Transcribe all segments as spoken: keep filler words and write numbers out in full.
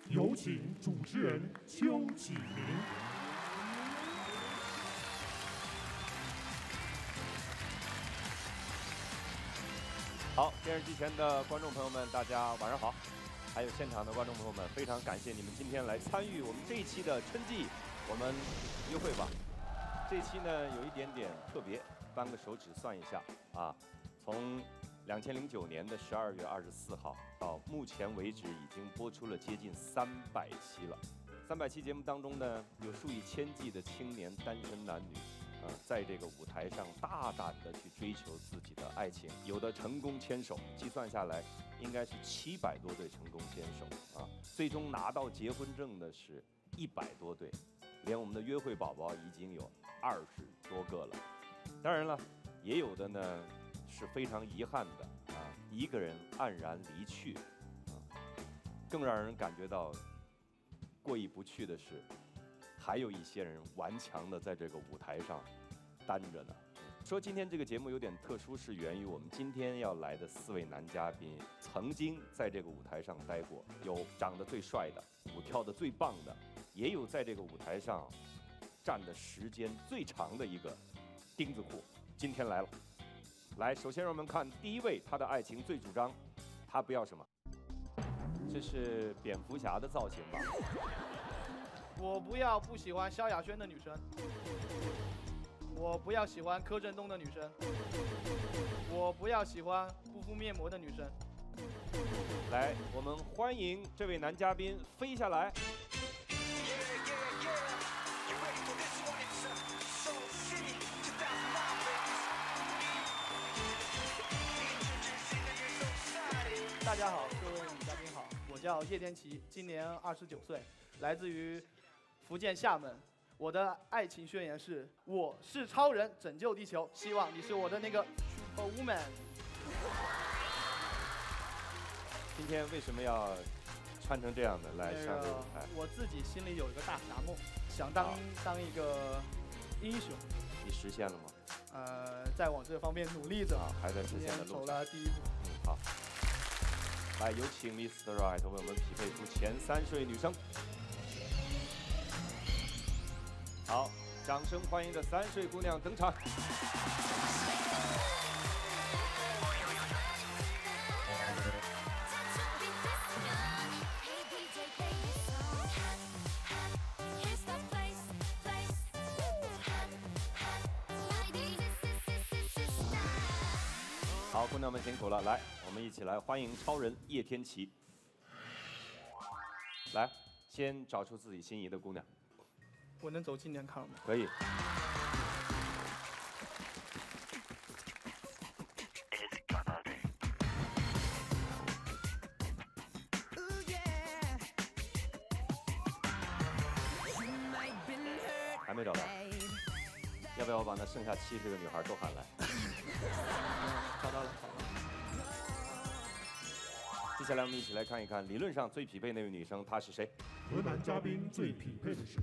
有请主持人邱启明。 好，电视机前的观众朋友们，大家晚上好。还有现场的观众朋友们，非常感谢你们今天来参与我们这一期的春季我们约会吧。这期呢有一点点特别，扳个手指算一下啊，从两千零九年的十二月二十四号到目前为止，已经播出了接近三百期了。三百期节目当中呢，有数以千计的青年单身男女。 呃，在这个舞台上大胆地去追求自己的爱情，有的成功牵手，计算下来应该是七百多对成功牵手啊。最终拿到结婚证的是一百多对，连我们的约会宝宝已经有二十多个了。当然了，也有的呢是非常遗憾的啊，一个人黯然离去啊。更让人感觉到过意不去的是。 还有一些人顽强地在这个舞台上担着呢。说今天这个节目有点特殊，是源于我们今天要来的四位男嘉宾曾经在这个舞台上待过，有长得最帅的，舞跳得最棒的，也有在这个舞台上站的时间最长的一个钉子户。今天来了，来，首先让我们看第一位，他的爱情最主张，他不要什么？这是蝙蝠侠的造型吧？ 我不要不喜欢萧亚轩的女生，我不要喜欢柯震东的女生，我不要喜欢不敷面膜的女生。 来，我们欢迎这位男嘉宾飞下来。 大家好，各位女嘉宾好，我叫叶天琪，今年二十九岁，来自于 福建厦门，我的爱情宣言是：我是超人，拯救地球，希望你是我的那个 super woman。 今天为什么要穿成这样的来上这个舞台？ 我自己心里有一个大侠梦，想当当一个英雄。 你实现了吗？ 呃，在往这方面努力着， 啊，还在实现的路上。 走了第一步。 嗯，好。来，有请 Mister Right 为我们匹配出前三位女生。 好，掌声欢迎这三岁姑娘登场。好，姑娘们辛苦了，来，我们一起来欢迎超人叶天琪。来，先找出自己心仪的姑娘。 我能走近点看吗？ 可以。还没找到，要不要我把那剩下七十个女孩都喊来？ 找到了，找到了。 接下来我们一起来看一看，理论上最匹配那位女生她是谁？ 和男嘉宾最匹配的是。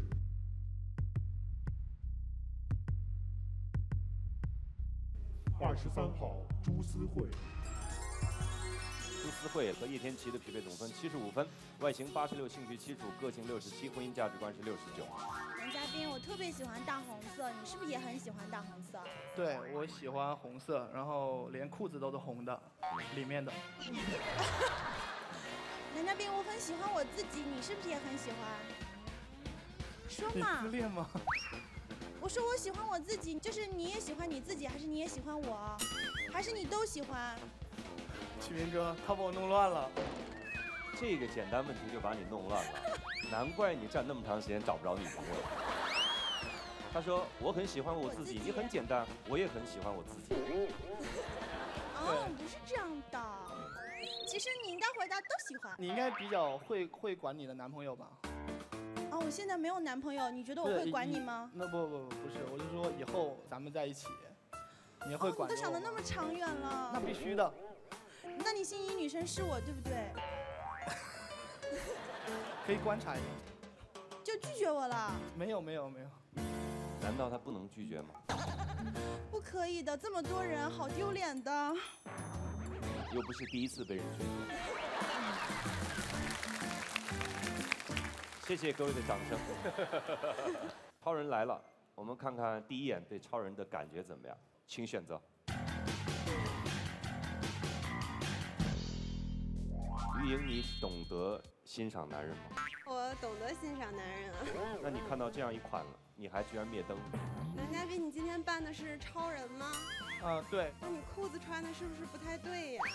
二十三号朱思慧， 朱思慧和叶天琪的匹配总分七十五分，外形八十六，兴趣七十五，个性六十七，婚姻价值观是六十九。 男嘉宾，我特别喜欢大红色，你是不是也很喜欢大红色？ 对，我喜欢红色，然后连裤子都是红的，里面的。 男嘉宾，我很喜欢我自己，你是不是也很喜欢？说嘛。 你自恋吗？ 我说我喜欢我自己，就是你也喜欢你自己，还是你也喜欢我，还是你都喜欢？ 启明哥，他把我弄乱了。 这个简单问题就把你弄乱了，难怪你站那么长时间找不着女朋友。他说我很喜欢我自己，你很简单，我也很喜欢我自己。 哦，不是这样的，其实你应该回答都喜欢。 你应该比较会会管你的男朋友吧？ 哦，我现在没有男朋友，你觉得我会管你吗？ 那不不不不是，我是说以后咱们在一起，你会管、 哦？你都想得那么长远了。 那必须的。 那你心仪女生是我，对不对？ 可以观察一下。 就拒绝我了？ 没有没有没有。 难道他不能拒绝吗？ 不可以的，这么多人，好丢脸的。 又不是第一次被人拒绝。 谢谢各位的掌声。超人来了，我们看看第一眼对超人的感觉怎么样，请选择。于莹，你懂得欣赏男人吗？ 我懂得欣赏男人啊。 那你看到这样一款了，你还居然灭灯？ 男嘉宾，你今天扮的是超人吗？ 啊，对。 那你裤子穿的是不是不太对呀？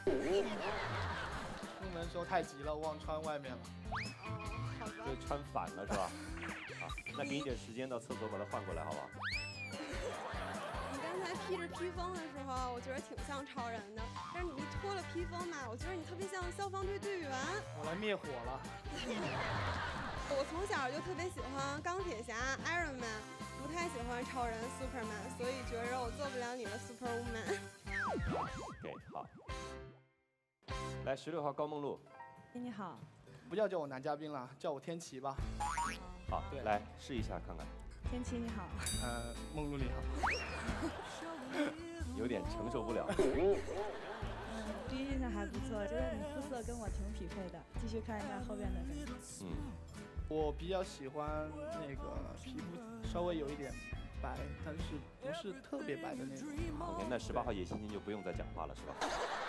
出门的时候太急了，忘穿外面了。 哦，好吧。 对，穿反了是吧？好，那给你点时间到厕所把它换过来，好不好？ 你刚才披着披风的时候，我觉得挺像超人的，但是你一脱了披风嘛，我觉得你特别像消防队队员。 我来灭火了。 我从小就特别喜欢钢铁侠 Iron Man， 不太喜欢超人 Superman， 所以觉得我做不了你的 Superwoman。 对，好。来，十六号高梦露。 你好。 不要叫我男嘉宾了，叫我天琪吧。 好，对，来试一下看看。 天琪你好。 呃，梦露你好。 有点承受不了。 嗯，第一印象还不错，觉得你肤色跟我挺匹配的。继续看一下后边的人。 嗯， 我比较喜欢那个皮肤稍微有一点白，但是不是特别白的那种。 OK， 那十八号野欣欣就不用再讲话了，是吧？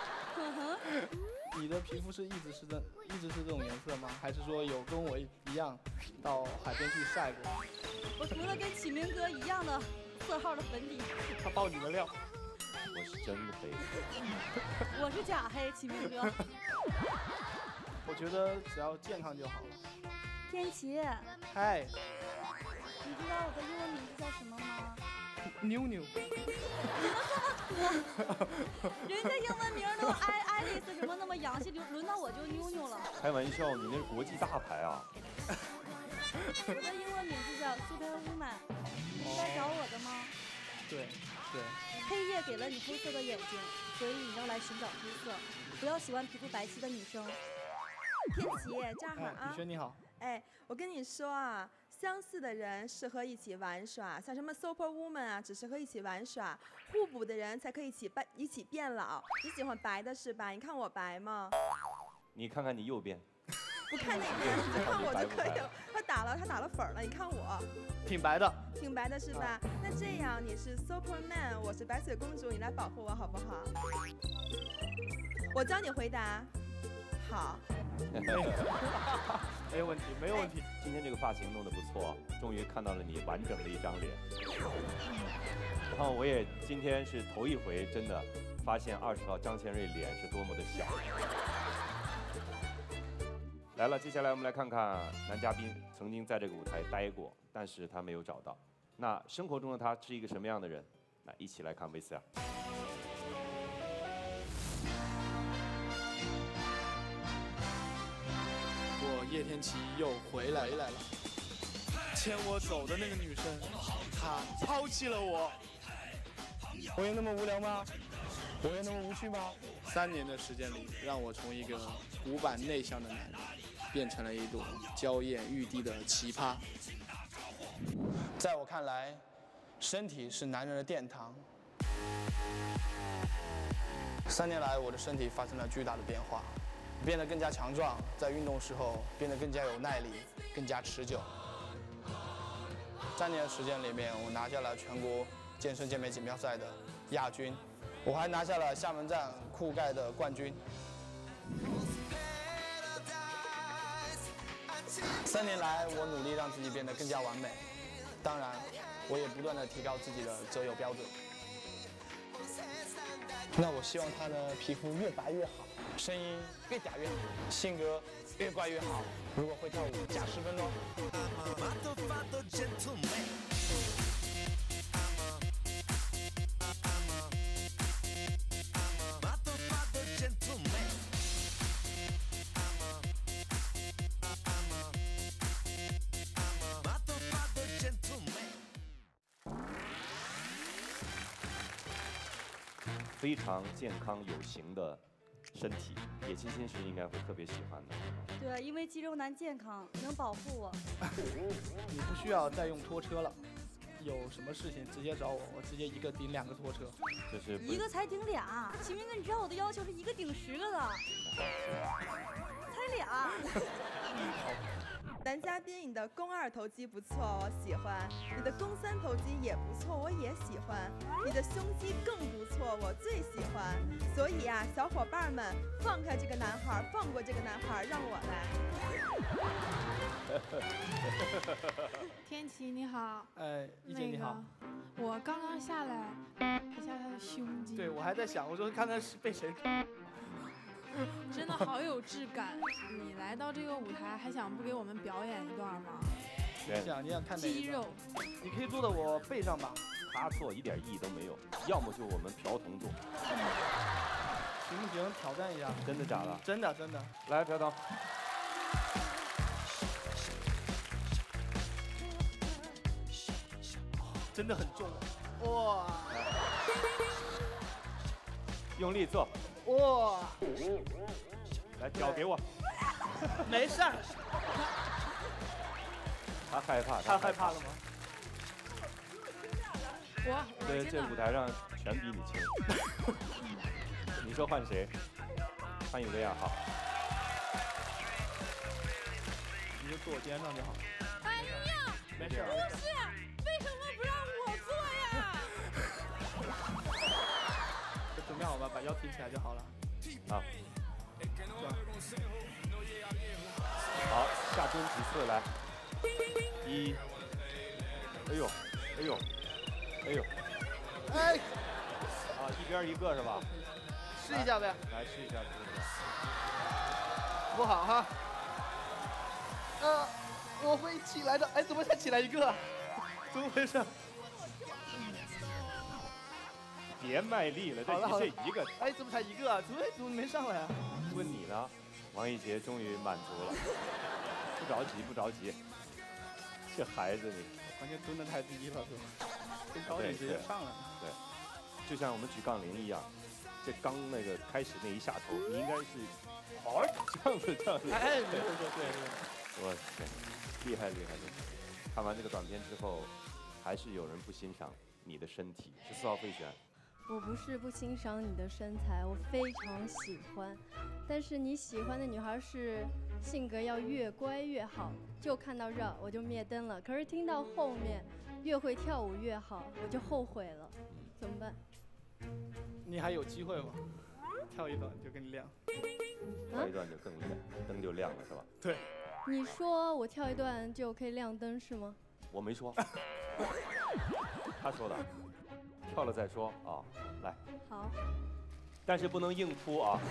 你的皮肤是一直是这一直是这种颜色吗？还是说有跟我一样到海边去晒过？ 我涂了跟启明哥一样的色号的粉底。 他爆你的料。 我是真黑。 我是假黑，启明哥。 我觉得只要健康就好了。 天琪。 嗨。 你知道我的英文名字叫什么吗？ 妞妞。 你们这么土，人家英文名都爱爱丽丝什么那么洋气，轮到我就妞妞了。 开玩笑，你那是国际大牌啊！ 我的英文名字叫 Superwoman， 你来找我的吗？ 对对。 黑夜给了你黑色的眼睛，所以你要来寻找黑色。不要喜欢皮肤白皙的女生。 天琪，这样好啊。 哎，雨轩你好。 哎，我跟你说啊。相似的人适合一起玩耍，像什么 Superwoman 啊，只适合一起玩耍；互补的人才可以一起变一起变老。你喜欢白的是吧？你看我白吗？ 你看看你右边。 不看那边，你就看我就可以了。他打了，他打了粉了，你看我。 挺白的。 挺白的是吧？那这样你是 Superman， 我是白雪公主，你来保护我好不好？我教你回答。好。 没有问题，没有问题。 今天这个发型弄得不错，终于看到了你完整的一张脸。然后我也今天是头一回，真的发现二十号张贤瑞脸是多么的小。来了，接下来我们来看看男嘉宾曾经在这个舞台待过，但是他没有找到。那生活中的他是一个什么样的人？那一起来看 V C R。 叶天琪又回来了，牵我走的那个女生，她抛弃了我。我有那么无聊吗？我有那么无趣吗？三年的时间里，让我从一个古板内向的男人，变成了一朵娇艳欲滴的奇葩。在我看来，身体是男人的殿堂。三年来，我的身体发生了巨大的变化。变得更加强壮，在运动时候变得更加有耐力，更加持久。三年的时间里面，我拿下了全国健身健美锦标赛的亚军，我还拿下了厦门站酷盖的冠军。三年来，我努力让自己变得更加完美，当然，我也不断的提高自己的择友标准。那我希望他的皮肤越白越好。声音越嗲越好，性格越怪越好。如果会跳舞，加十分钟。 非常健康有型的身体，野欣欣是应该会特别喜欢的。 对，因为肌肉男健康，能保护我。 你不需要再用拖车了，有什么事情直接找我，我直接一个顶两个拖车。 就是一个才顶俩，启明哥，你知道我的要求是一个顶十个的，才俩。 男男嘉宾，你的肱二头肌不错，我喜欢；你的肱三头肌也不错，我也喜欢；你的胸肌更不错，我最喜欢。所以啊，小伙伴们，放开这个男孩，放过这个男孩，让我来。天琪你好， 哎，一姐你好。 那个、我刚刚下来一下他的胸肌。 对，我还在想，我说看他是被谁。 真的好有质感！你来到这个舞台，还想不给我们表演一段吗？ 你想，你想看哪一肌肉？ 你可以坐到我背上吧。 他做一点意义都没有，要么就我们朴彤做。 行不行？挑战一下。 真的假的？ 真的真的。 来，朴彤。 真的很重，哇！ 用力做。 哇！ 来，脚给我。 没事。 他害怕， 他害怕了吗？ 我我这这舞台上全比你轻。你说换谁？换一个呀，好。 你就坐我肩上就好。 哎呀， 没事。 不是，为什么不让我坐呀？ 就准备好吧，把腰提起来就好了。 好。好，下蹲几次来。一。哎呦，哎呦，哎呦。 哎。 啊，一边一个是吧？ 试一下呗。 来试一下，试一下。 不好哈。呃，我会起来的。哎，怎么才起来一个？怎么回事？ 别卖力了，这这一个。 哎，怎么才一个啊？怎么怎么没上来啊？ 问你呢，王一杰终于满足了。不着急，不着急。这孩子你， 关键蹲得太低了，是吧？这高点直接上来了。 对，就像我们举杠铃一样，这刚那个开始那一下头，你应该是好这样子这样子。 哎，对对对对。 我天，厉害厉害厉害！看完这个短片之后，还是有人不欣赏你的身体。十四号费璇。 我不是不欣赏你的身材，我非常喜欢，但是你喜欢的女孩是性格要越乖越好，就看到这我就灭灯了。可是听到后面越会跳舞越好，我就后悔了，怎么办？ 你还有机会吗？跳一段就给你亮。 跳一段就更亮，灯就亮了是吧？ 对。 你说我跳一段就可以亮灯是吗？ 我没说，他说的。跳了再说啊，来。 好。 但是不能硬扑啊。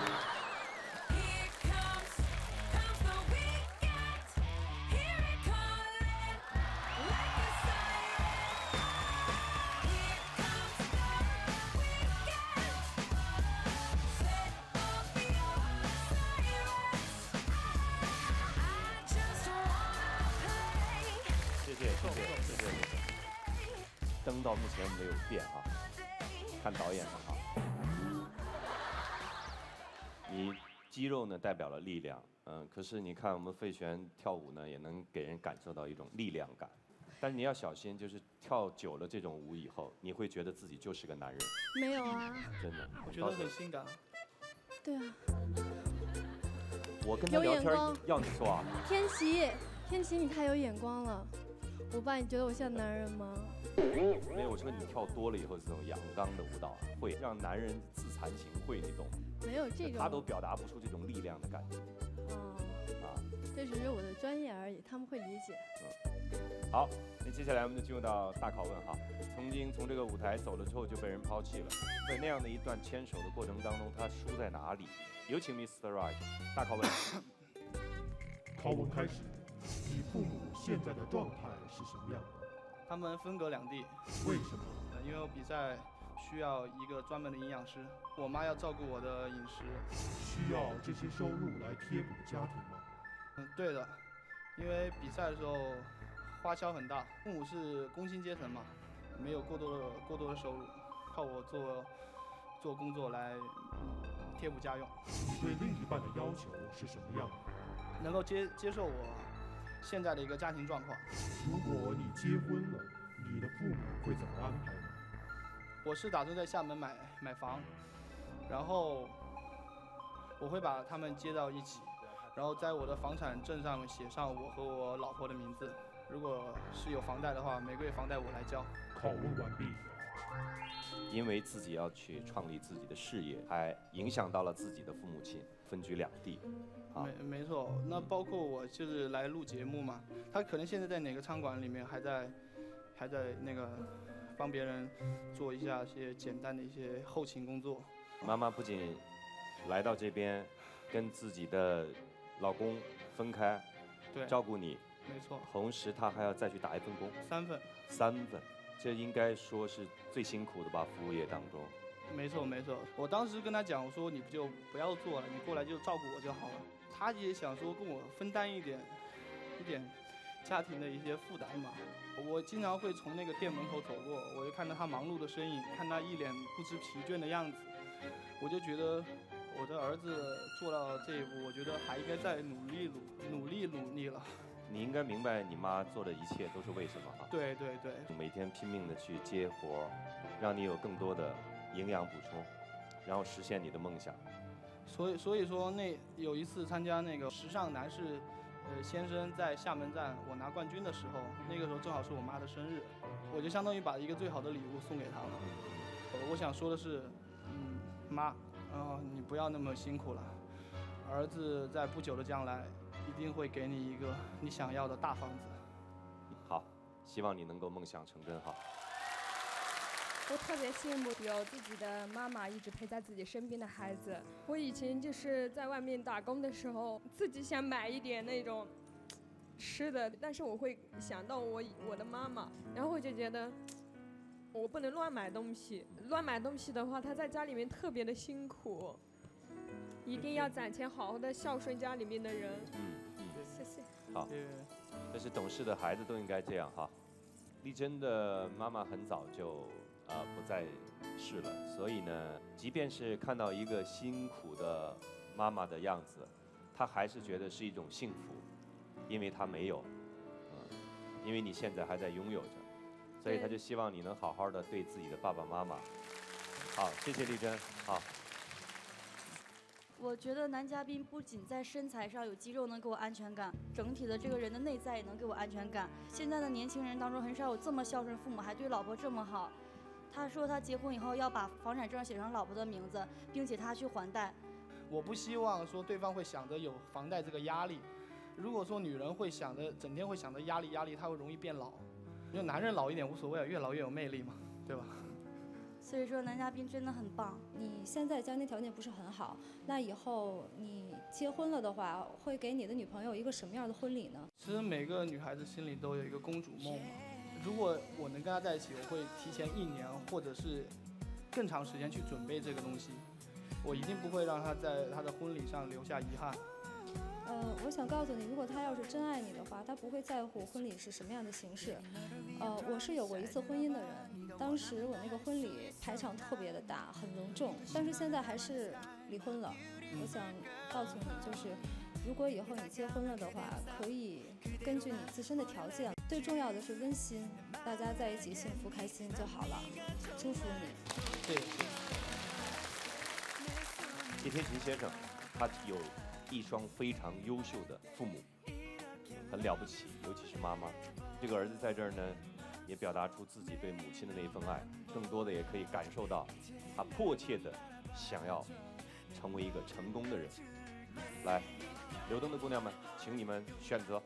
谢谢谢谢谢谢。灯到目前没有变啊，看导演的好。你肌肉呢代表了力量，嗯，可是你看我们费璇跳舞呢，也能给人感受到一种力量感。但是你要小心，就是跳久了这种舞以后，你会觉得自己就是个男人。 没有啊。 真的。 我觉得很性感。 对啊。 我跟他聊天要你说啊。 天琪，天琪，你太有眼光了。我爸，你觉得我像男人吗？ 没有，我说你跳多了以后，这种阳刚的舞蹈啊，会让男人自惭形秽，你懂吗？ 没有这种。 他都表达不出这种力量的感觉。 哦。 啊。 这只是我的专业而已，他们会理解。 嗯。好，那接下来我们就进入到大拷问哈。曾经从这个舞台走了之后就被人抛弃了，在那样的一段牵手的过程当中，他输在哪里？有请 Mister Right， 大拷问。 拷问开始。你父母现在的状态是什么样的？ 他们分隔两地。 为什么？ 因为我比赛需要一个专门的营养师，我妈要照顾我的饮食。 需要这些收入来贴补家庭吗？ 嗯，对的，因为比赛的时候花销很大，父母是工薪阶层嘛，没有过多的过多的收入，靠我做做工作来贴补家用。 你对另一半的要求是什么样的？ 能够接接受我现在的一个家庭状况。 如果你结婚了，你的父母会怎么安排呢？ 我是打算在厦门买买房，然后我会把他们接到一起， 然后在我的房产证上面写上我和我老婆的名字。如果是有房贷的话，每个月房贷我来交。 拷问完毕。 因为自己要去创立自己的事业，还影响到了自己的父母亲，分居两地。啊， 没没错，那包括我就是来录节目嘛，他可能现在在哪个餐馆里面还在，还在那个帮别人做一下些简单的一些后勤工作。 妈妈不仅来到这边，跟自己的老公分开， 对， 照顾你， 没错， 同时她还要再去打一份工， 三份， 三份，这应该说是最辛苦的吧，服务业当中。 没错没错，我当时跟他讲，我说你不就不要做了，你过来就照顾我就好了。他也想说跟我分担一点，一点家庭的一些负担嘛。我经常会从那个店门口走过，我就看到他忙碌的身影，看他一脸不知疲倦的样子，我就觉得我的儿子做到这一步，我觉得还应该再努力努努力努力了。 你应该明白你妈做的一切都是为什么哈？ 对对对， 每天拼命的去接活，让你有更多的营养补充，然后实现你的梦想。 所以所以说那有一次参加那个时尚男士，呃先生在厦门站我拿冠军的时候，那个时候正好是我妈的生日，我就相当于把一个最好的礼物送给她了。我想说的是，嗯，妈，呃，你不要那么辛苦了，儿子在不久的将来一定会给你一个你想要的大房子。 好，希望你能够梦想成真哈。 我特别羡慕有自己的妈妈一直陪在自己身边的孩子。我以前就是在外面打工的时候，自己想买一点那种吃的，但是我会想到我我的妈妈，然后我就觉得我不能乱买东西，乱买东西的话，她在家里面特别的辛苦，一定要攒钱，好好的孝顺家里面的人。 嗯嗯， 谢谢。 好，这是懂事的孩子都应该这样哈。丽珍的妈妈很早就。啊、呃，不在世了，所以呢，即便是看到一个辛苦的妈妈的样子，她还是觉得是一种幸福，因为她没有，嗯，因为你现在还在拥有着，所以她就希望你能好好的对自己的爸爸妈妈。好，谢谢丽珍，好。 我觉得男嘉宾不仅在身材上有肌肉能给我安全感，整体的这个人的内在也能给我安全感。现在的年轻人当中很少有这么孝顺父母，还对老婆这么好。他说他结婚以后要把房产证写上老婆的名字，并且他去还贷。 我不希望说对方会想着有房贷这个压力。如果说女人会想着整天会想着压力压力，她会容易变老。因为男人老一点无所谓，越老越有魅力嘛，对吧？ 所以说男嘉宾真的很棒。 你现在家庭条件不是很好，那以后你结婚了的话，会给你的女朋友一个什么样的婚礼呢？ 其实每个女孩子心里都有一个公主梦嘛。如果我能跟她在一起，我会提前一年或者是更长时间去准备这个东西，我一定不会让她在她的婚礼上留下遗憾。 呃，我想告诉你，如果他要是真爱你的话，他不会在乎婚礼是什么样的形式。呃，我是有过一次婚姻的人，当时我那个婚礼排场特别的大，很隆重，但是现在还是离婚了。我想告诉你，就是如果以后你结婚了的话，可以根据你自身的条件，最重要的是温馨，大家在一起幸福开心就好了。祝福你。 对。 叶天琴先生，他有一双非常优秀的父母，很了不起，尤其是妈妈。这个儿子在这儿呢，也表达出自己对母亲的那份爱，更多的也可以感受到他迫切的想要成为一个成功的人。来，留灯的姑娘们，请你们选择。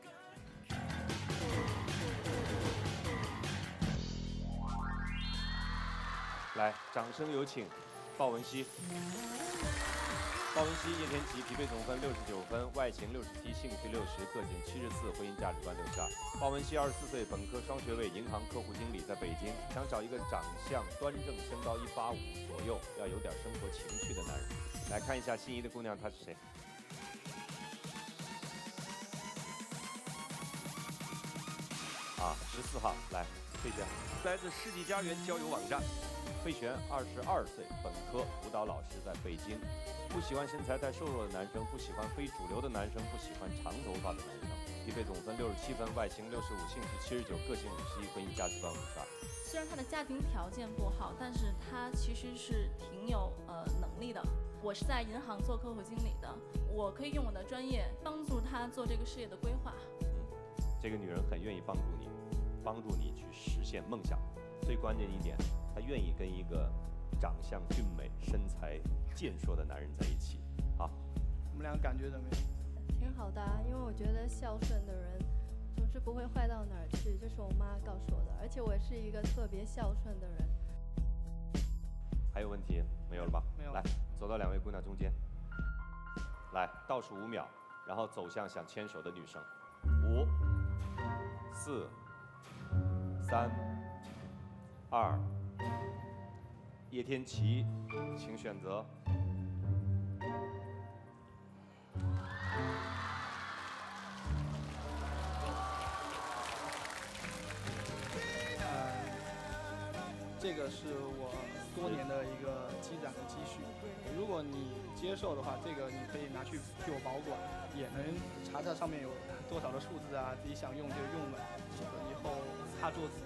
来，掌声有请鲍文熙。鲍文熙、叶天琪匹配总分六十九分，外形六十七，兴趣六十，个性七十四，婚姻价值观六十二。鲍文熙二十四岁，本科双学位，银行客户经理，在北京，想找一个长相端正、身高一八五左右，要有点生活情趣的男人。来看一下心仪的姑娘，她是谁？啊，十四号，来，费璇，来自世纪佳缘交友网站。费璇，二十二岁，本科，舞蹈老师，在北京。不喜欢身材太瘦弱的男生，不喜欢非主流的男生，不喜欢长头发的男生。匹配总分六十七分，外形六十五，兴趣七十九，个性五十一，婚姻价值观五十二。 虽然他的家庭条件不好，但是他其实是挺有呃能力的。 我是在银行做客户经理的，我可以用我的专业帮助他做这个事业的规划。 嗯，这个女人很愿意帮助你，帮助你去实现梦想。最关键一点，她愿意跟一个长相俊美、身材健硕的男人在一起。好， 我们俩感觉怎么样？ 挺好的啊，因为我觉得孝顺的人总是不会坏到哪儿去，这是我妈告诉我的，而且我是一个特别孝顺的人。 还有问题没有了吧？ 没有。 来，走到两位姑娘中间，来倒数五秒，然后走向想牵手的女生。五、四、三、二。叶天琪，请选择。 这个是我多年的一个积攒的积蓄，如果你接受的话，这个你可以拿去替我保管，也能查查上面有多少的数字啊，自己想用就用了，以后怕做自己。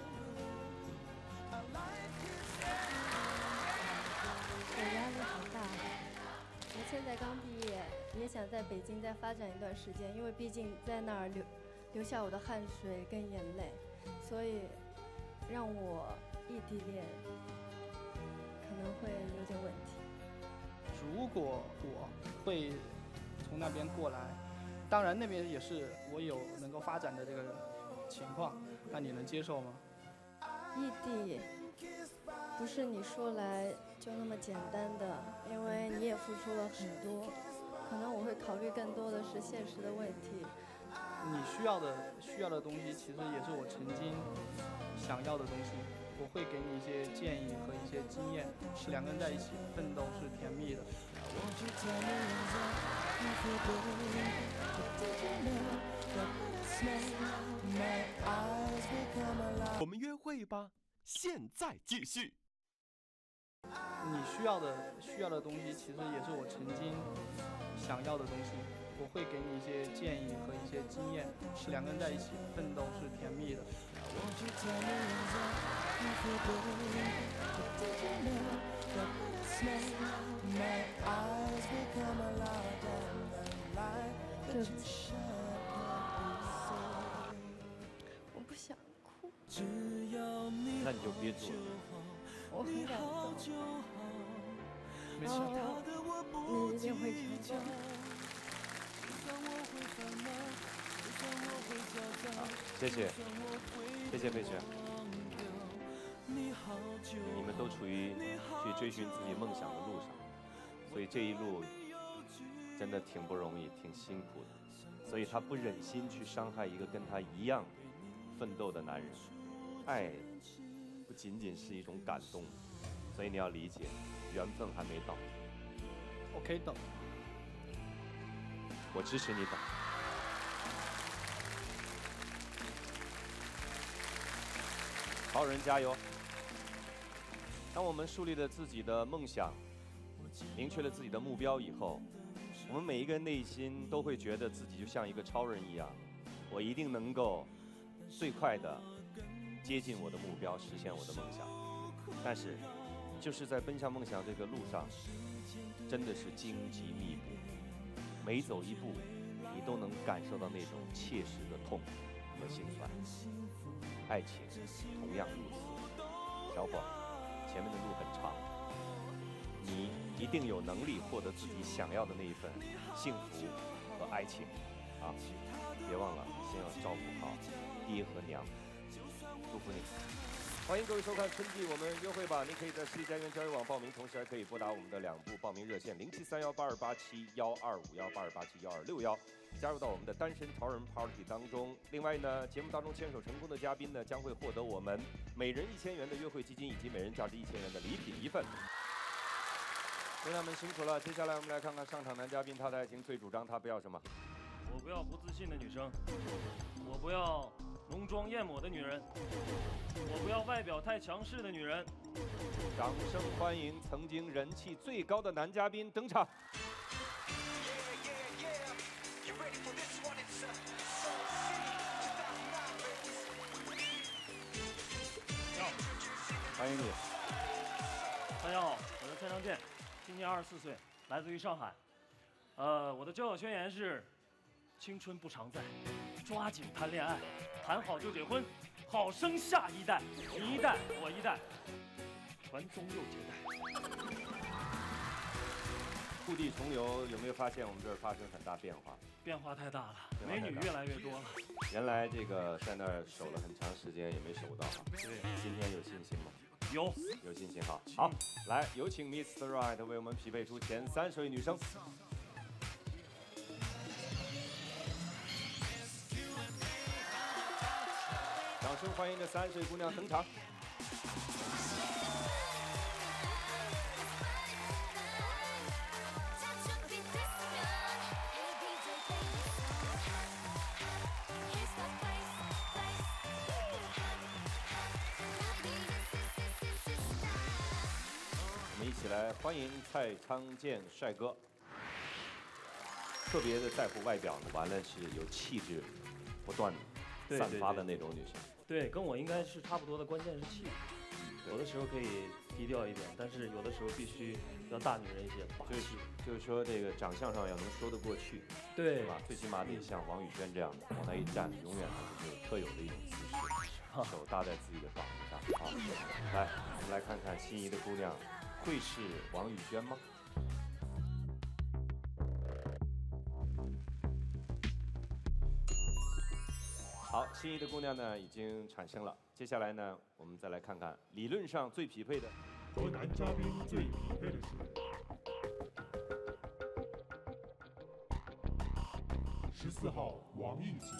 我压力好大，我现在刚毕业，也想在北京再发展一段时间，因为毕竟在那儿留留下我的汗水跟眼泪，所以让我异地恋可能会有点问题。 如果我会从那边过来，当然那边也是我有能够发展的这个情况，那你能接受吗？ 异地不是你说来就那么简单的，因为你也付出了很多，可能我会考虑更多的是现实的问题。 你需要的需要的东西，其实也是我曾经想要的东西。我会给你一些建议和一些经验，是两个人在一起奋斗是甜蜜的。 我们约会吧，现在继续。 你需要的需要的东西，其实也是我曾经想要的东西。我会给你一些建议和一些经验，是两个人在一起奋斗是甜蜜的。 对不起，我不想哭。 那你就憋住了。 我很感动。 没事， 你一定会成功。 好，谢谢，谢谢佩璇。你们都处于去追寻自己梦想的路上，所以这一路真的挺不容易，挺辛苦的。所以他不忍心去伤害一个跟他一样奋斗的男人。爱不仅仅是一种感动，所以你要理解，缘分还没到。 我可以等。 我支持你等。好人加油！当我们树立了自己的梦想，明确了自己的目标以后，我们每一个人内心都会觉得自己就像一个超人一样，我一定能够最快的接近我的目标，实现我的梦想。但是，就是在奔向梦想这个路上，真的是荆棘密布，每走一步，你都能感受到那种切实的痛和心酸。爱情同样如此，小伙，前面的路很长，你一定有能力获得自己想要的那一份幸福和爱情啊！别忘了，先要照顾好爹和娘，祝福你。欢迎各位收看春季我们约会吧！您可以在实力家园交友网报名，同时还可以拨打我们的两部报名热线零七三幺八二八七幺二五幺八二八七幺二六幺，加入到我们的单身潮人 Party 当中。另外呢，节目当中牵手成功的嘉宾呢，将会获得我们每人一千元的约会基金以及每人价值一千元的礼品一份。姑娘们辛苦了，接下来我们来看看上场男嘉宾他的爱情最主张，他不要什么？ 我不要不自信的女生，我不要浓妆艳抹的女人，我不要外表太强势的女人。 掌声欢迎曾经人气最高的男嘉宾登场。欢迎你。 大家好，我是蔡长健，今年二十四岁， 来自于上海。呃，我的交友宣言是：青春不常在，抓紧谈恋爱，谈好就结婚，好生下一代，你一代我一代，传宗佑接代。 故地重游，有没有发现我们这儿发生很大变化？ 变化太大了，美女越来越多了。 原来这个在那儿守了很长时间也没守到啊。 对， 今天有信心吗？ 有， 有信心哈。好，来有请 Mister Right 为我们匹配出前三十位女生。掌声欢迎这三十位姑娘登场。我们一起来欢迎蔡昌建帅哥。特别的在乎外表呢，完了是有气质，不断散发的那种女生。 对，跟我应该是差不多的，关键是气质。有的时候可以低调一点，但是有的时候必须要大女人一些，霸气。 就是说这个长相上要能说得过去， 对， 是吧？最起码得像王语萱这样的，往那一站，永远是有特有的一种姿势，手搭在自己的膀子上。好，来，我们来看看心仪的姑娘，会是王语萱吗？好，心仪的姑娘呢已经产生了。接下来呢，我们再来看看理论上最匹配的， 和男嘉宾最匹配的是十四号王艺杰。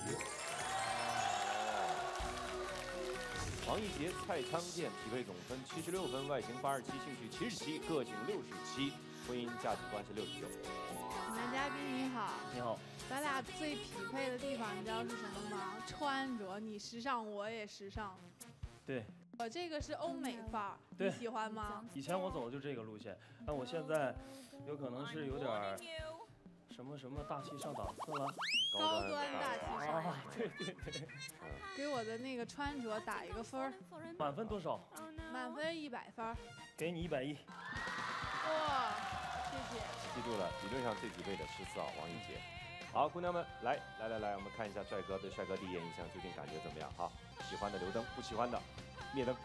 王艺杰、蔡昌建匹配总分七十六分，外形八十七，兴趣七十七，个性六十七，婚姻价值观是六十九。 男嘉宾你好。 你好。 咱俩最匹配的地方你知道是什么吗？穿着，你时尚，我也时尚。 对。 我这个是欧美范儿，你喜欢吗？ 以前我走的就这个路线，但我现在有可能是有点儿什么什么大气上档次了。 高端大气上。 啊，对对对。 给我的那个穿着打一个分儿。 满分多少？ 满分一百分。 给你一百一。 哇，谢谢。 记住了，理论上最匹配的十四号王艺杰。好，姑娘们，来来来来，我们看一下帅哥，对帅哥第一眼印象究竟感觉怎么样？好，喜欢的留灯，不喜欢的灭灯。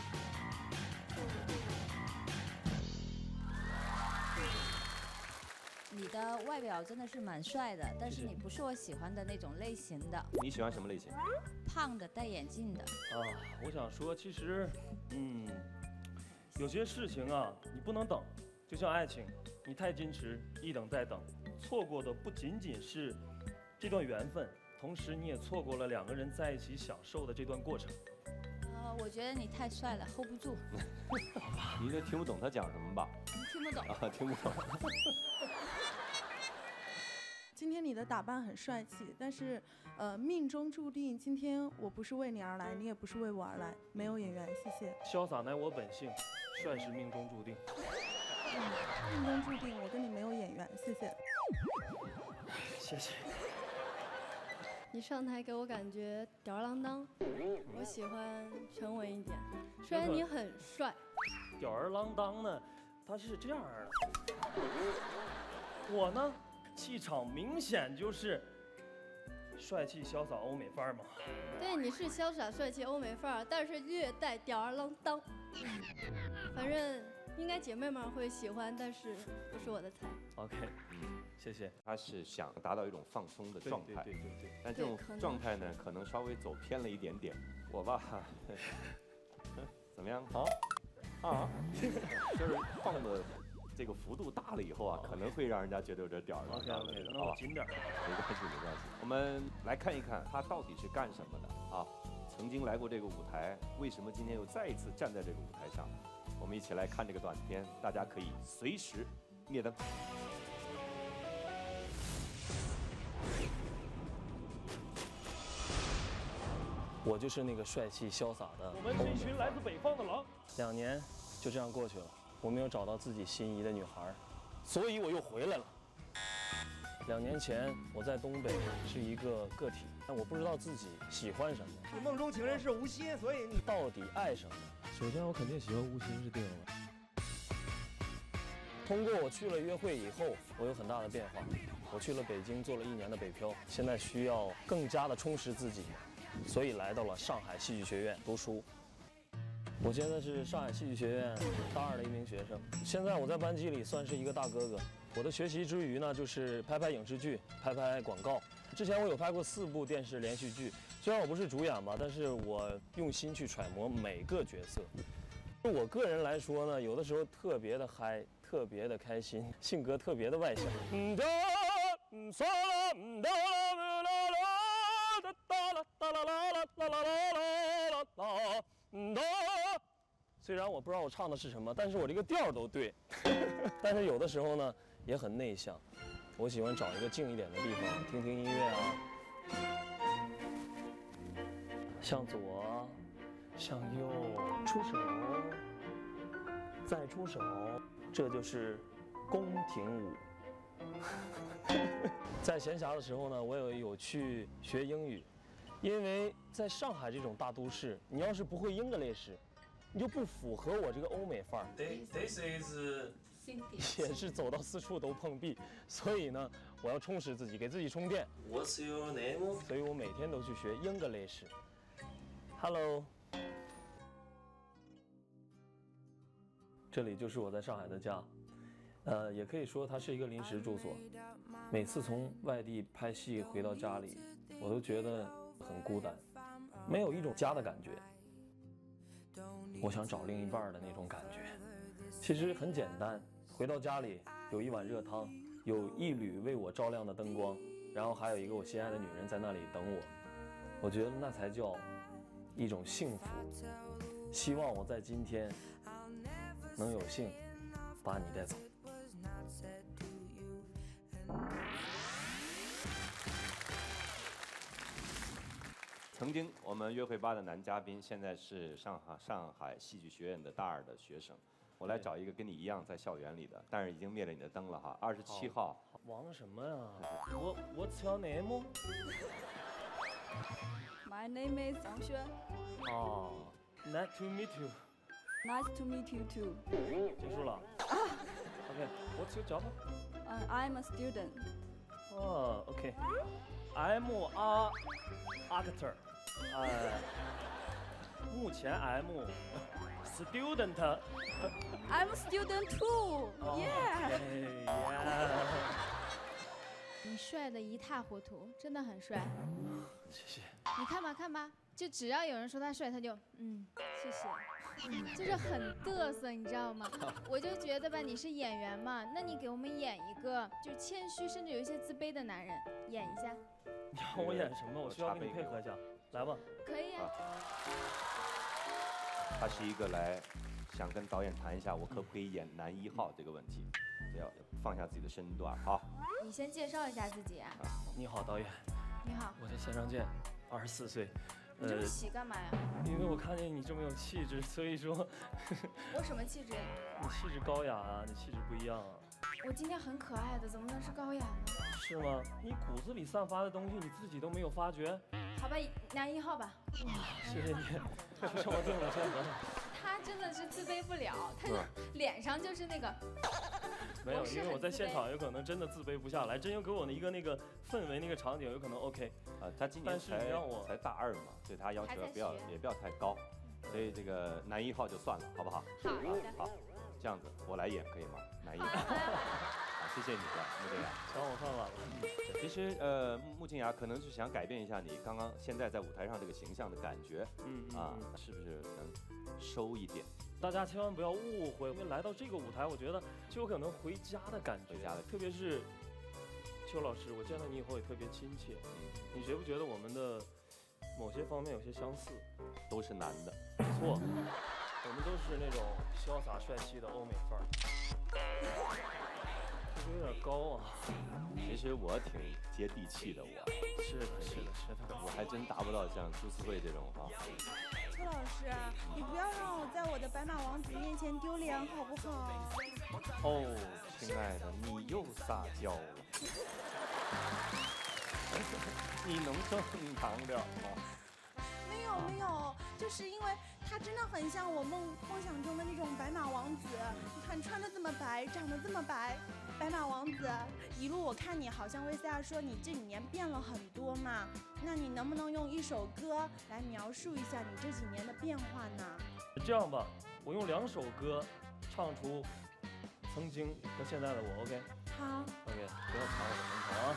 你的外表真的是蛮帅的，但是你不是我喜欢的那种类型的。 你喜欢什么类型？ 胖的，戴眼镜的。 啊，我想说，其实，嗯，有些事情啊，你不能等，就像爱情，你太矜持，一等再等。错过的不仅仅是这段缘分，同时你也错过了两个人在一起享受的这段过程。 呃，我觉得你太帅了 ，hold 不住。 你这听不懂他讲什么吧？ 听不懂啊，听不懂。 今天你的打扮很帅气，但是，呃，命中注定今天我不是为你而来，你也不是为我而来，没有眼缘，谢谢。 潇洒乃我本性，帅是命中注定。 嗯，命中注定，我跟你没有眼缘，谢谢。 谢谢。 你上台给我感觉吊儿郎当，我喜欢沉稳一点。虽然你很帅， 吊儿郎当呢，他是这样的。我呢，气场明显就是帅气潇洒欧美范儿嘛。 对，你是潇洒帅气欧美范儿，但是略带吊儿郎当。反正应该姐妹们会喜欢，但是不是我的菜。 OK， 嗯，谢谢。 他是想达到一种放松的状态， 对对对对。 但这种状态呢，可能稍微走偏了一点点。我吧，怎么样？啊啊，就是放的这个幅度大了以后啊，可能会让人家觉得有点吊儿郎当的。 OK OK， 那我紧点。 没关系没关系。我们来看一看他到底是干什么的啊？曾经来过这个舞台，为什么今天又再一次站在这个舞台上？我们一起来看这个短片，大家可以随时灭灯。 我就是那个帅气潇洒的。我们是一群来自北方的狼。两年就这样过去了，我没有找到自己心仪的女孩，所以我又回来了。两年前我在东北是一个个体，但我不知道自己喜欢什么。 你梦中情人是吴昕，所以你到底爱什么？ 首先我肯定喜欢吴昕是定了。 通过我去了约会以后，我有很大的变化。我去了北京做了一年的北漂，现在需要更加的充实自己，所以来到了上海戏剧学院读书。我现在是上海戏剧学院大二的一名学生，现在我在班级里算是一个大哥哥。我的学习之余呢，就是拍拍影视剧，拍拍广告。之前我有拍过四部电视连续剧，虽然我不是主演吧，但是我用心去揣摩每个角色。就我个人来说呢，有的时候特别的嗨，特别的开心，性格特别的外向。虽然我不知道我唱的是什么，但是我这个调都对。但是有的时候呢，也很内向。我喜欢找一个静一点的地方，听听音乐啊，向左，向右，出手，再出手，这就是宫廷舞。在闲暇的时候呢，我也有去学英语，因为在上海这种大都市，你要是不会英格烈士，你就不符合我这个欧美范儿。This is 也是走到四处都碰壁，所以呢，我要充实自己，给自己充电。What's your name？ 所以我每天都去学英格烈士。Hello。这里就是我在上海的家，呃，也可以说它是一个临时住所。每次从外地拍戏回到家里，我都觉得很孤单，没有一种家的感觉。我想找另一半的那种感觉。其实很简单，回到家里有一碗热汤，有一缕为我照亮的灯光，然后还有一个我心爱的女人在那里等我。我觉得那才叫一种幸福。希望我在今天能有幸把你带走。 曾经我们约会吧的男嘉宾，现在是上海上海戏剧学院的大二的学生。我来找一个跟你一样在校园里的，但是已经灭了你的灯了哈。二十七号。 忙什么呀？我 What's your name？ My name is 杨轩。 哦 ，Nice to meet you。 Nice to meet you too。 结束了。OK，What's your job？ Uh, I'm a student。 哦 ，OK。I'm a actor。呃，目前 I'm student。 I'm a student too。 Yeah。 你帅的一塌糊涂，真的很帅。 谢谢。 你看吧看吧，就只要有人说他帅，他就嗯谢谢。就是很嘚瑟，你知道吗？我就觉得吧，你是演员嘛，那你给我们演一个就谦虚甚至有一些自卑的男人，演一下。 你让我演什么？我需要跟你配合一下，来吧。 可以啊。 他是一个来想跟导演谈一下，我可不可以演男一号这个问题，要放下自己的身段啊。 你先介绍一下自己啊。 你好，导演。 你好。 我叫谢尚健，二十四岁。 你这么喜干嘛呀？ 因为我看见你这么有气质，所以说。 我什么气质？ 你气质高雅啊，你气质不一样啊。 我今天很可爱的，怎么能是高雅呢？ 是吗？你骨子里散发的东西，你自己都没有发觉？ 好吧，男一号吧。 谢谢你，就这么定了，这样得了。 他真的是自卑不了，他脸上就是那个。 没有，因为我在现场有可能真的自卑不下来，真有给我的一个那个氛围、那个场景，有可能 OK。 啊，他今年才才大二嘛，对他要求不要也不要太高，所以这个男一号就算了，好不好？ 好的。 好，这样子我来演可以吗？男一号。好，谢谢你的穆静雅。 想我看晚了。 其实呃，穆静雅可能是想改变一下你刚刚现在在舞台上这个形象的感觉，嗯啊，是不是能收一点？ 大家千万不要误会，因为来到这个舞台，我觉得就有可能回家的感觉。 回家的， 特别是邱老师，我见到你以后也特别亲切。嗯，你觉不觉得我们的某些方面有些相似？ 都是男的。 没错，我们都是那种潇洒帅气的欧美范儿。这个有点高啊。 其实我挺接地气的，我。 是的，是的，是的。 我还真达不到像朱思慧这种啊。 邱老师，你不要让我在我的白马王子面前丢脸，好不好？ 哦，亲爱的，你又撒娇了。你能正常点吗？ 没有没有，就是因为他真的很像我梦梦想中的那种白马王子。你看穿的这么白，长得这么白，白马王子。一路我看你好像为 C R 说你这几年变了很多嘛，那你能不能用一首歌来描述一下你这几年的变化呢？ 这样吧，我用两首歌唱出曾经和现在的我 ，OK？ 好 ，OK， 不要抢我的名头啊。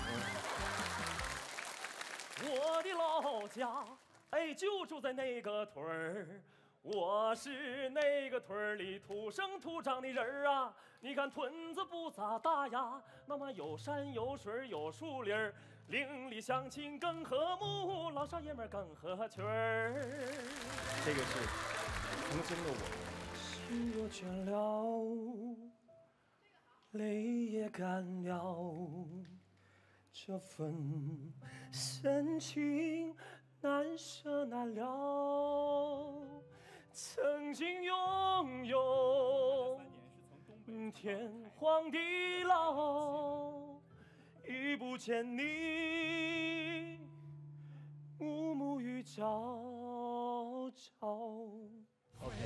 嗯。我的老家，哎，就住在那个屯儿。我是那个屯儿里土生土长的人儿啊。你看屯子不咋大呀，那么有山有水有树林儿，邻里乡亲更和睦，老少爷们更合群儿。这个是曾经的我。心若倦了，泪也干了，这份深情难舍难了。曾经拥有天荒地老，已不见你暮暮与朝朝。OK。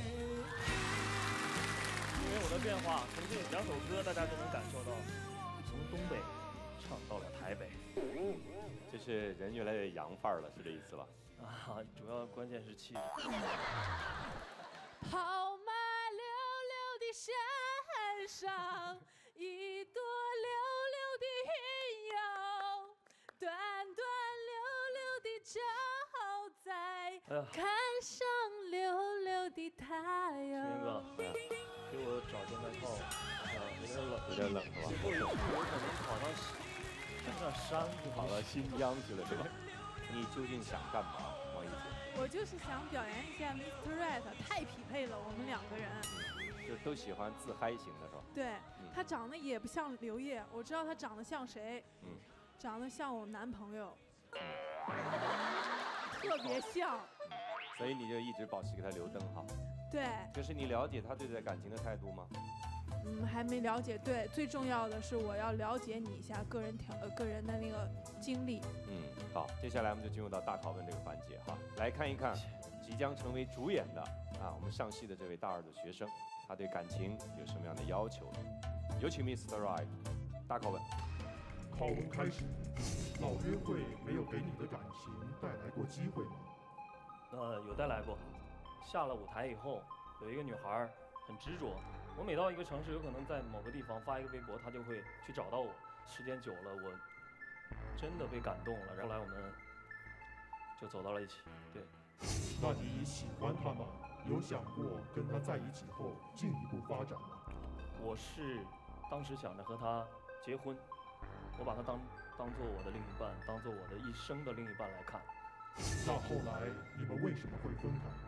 因为我的变化，从这两首歌大家就能感受到，从东北唱到了台北， 就是人越来越洋范儿了，是这意思吧？ 啊，主要关键是气质。 跑马溜溜的山上，一朵溜溜的云哟，短短溜溜的照在看上溜溜的太阳。 天哥，给我找件外套，啊，有点冷， 有点冷是吧？ 最后一次我可能跑到上上山去， 跑到新疆去了是吧？你究竟想干嘛，王一姐？ 我就是想表演一下 Mister Right， 太匹配了，我们两个人。 就都喜欢自嗨型的是吧？ 对， 嗯、 他长得也不像刘烨，我知道他长得像谁， 嗯， 长得像我男朋友， 嗯、 特别像。 所以你就一直保持给他留灯号。 对。 就是你了解他对待感情的态度吗？ 嗯，还没了解。对，最重要的是我要了解你一下个人条呃个人的那个经历。 嗯，好，接下来我们就进入到大拷问这个环节哈，来看一看即将成为主演的啊我们上戏的这位大二的学生，他对感情有什么样的要求？有请 Mister Right， 大拷问。 拷问开始，老约会没有给你的感情带来过机会吗？ 呃，有带来过。下了舞台以后，有一个女孩很执着。我每到一个城市，有可能在某个地方发一个微博，她就会去找到我。时间久了，我真的被感动了。后来我们就走到了一起。对。 那你喜欢她吗？有想过跟她在一起后进一步发展吗？ 我是当时想着和她结婚，我把她当当做我的另一半，当做我的一生的另一半来看。 那后来你们为什么会分开？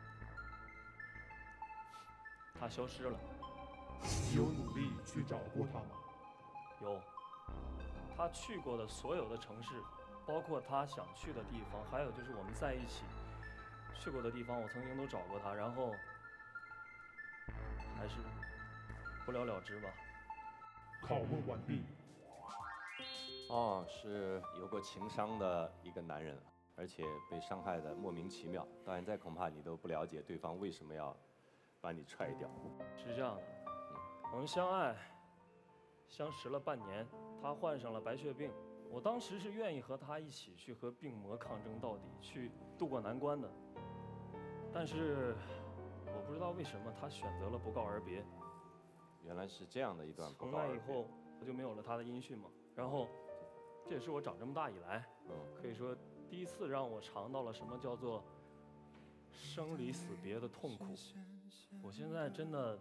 她消失了。 你有努力去找过她吗？ 有。她去过的所有的城市，包括她想去的地方，还有就是我们在一起去过的地方，我曾经都找过她，然后还是不了了之吧。 拷问完毕。 哦，是有过情伤的一个男人，而且被伤害的莫名其妙，到现在恐怕你都不了解对方为什么要把你踹掉。 是这样的，我们相爱相识了半年，他患上了白血病，我当时是愿意和他一起去和病魔抗争到底，去渡过难关的。但是我不知道为什么他选择了不告而别。 原来是这样的一段不从告而别。 那以后我就没有了他的音讯嘛。然后这也是我长这么大以来， 嗯， 可以说第一次让我尝到了什么叫做生离死别的痛苦。我现在真的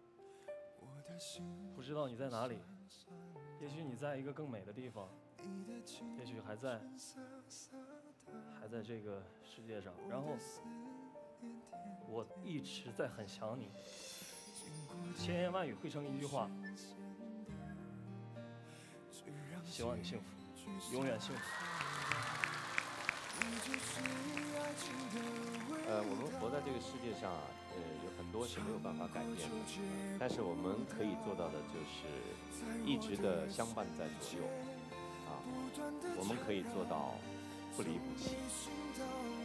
不知道你在哪里，也许你在一个更美的地方，也许还在还在这个世界上，然后我一直在很想你，千言万语汇成一句话，希望你幸福，永远幸福。 呃，我们活在这个世界上啊，呃，有很多是没有办法改变的，但是我们可以做到的就是一直的相伴在左右，啊，我们可以做到不离不弃。我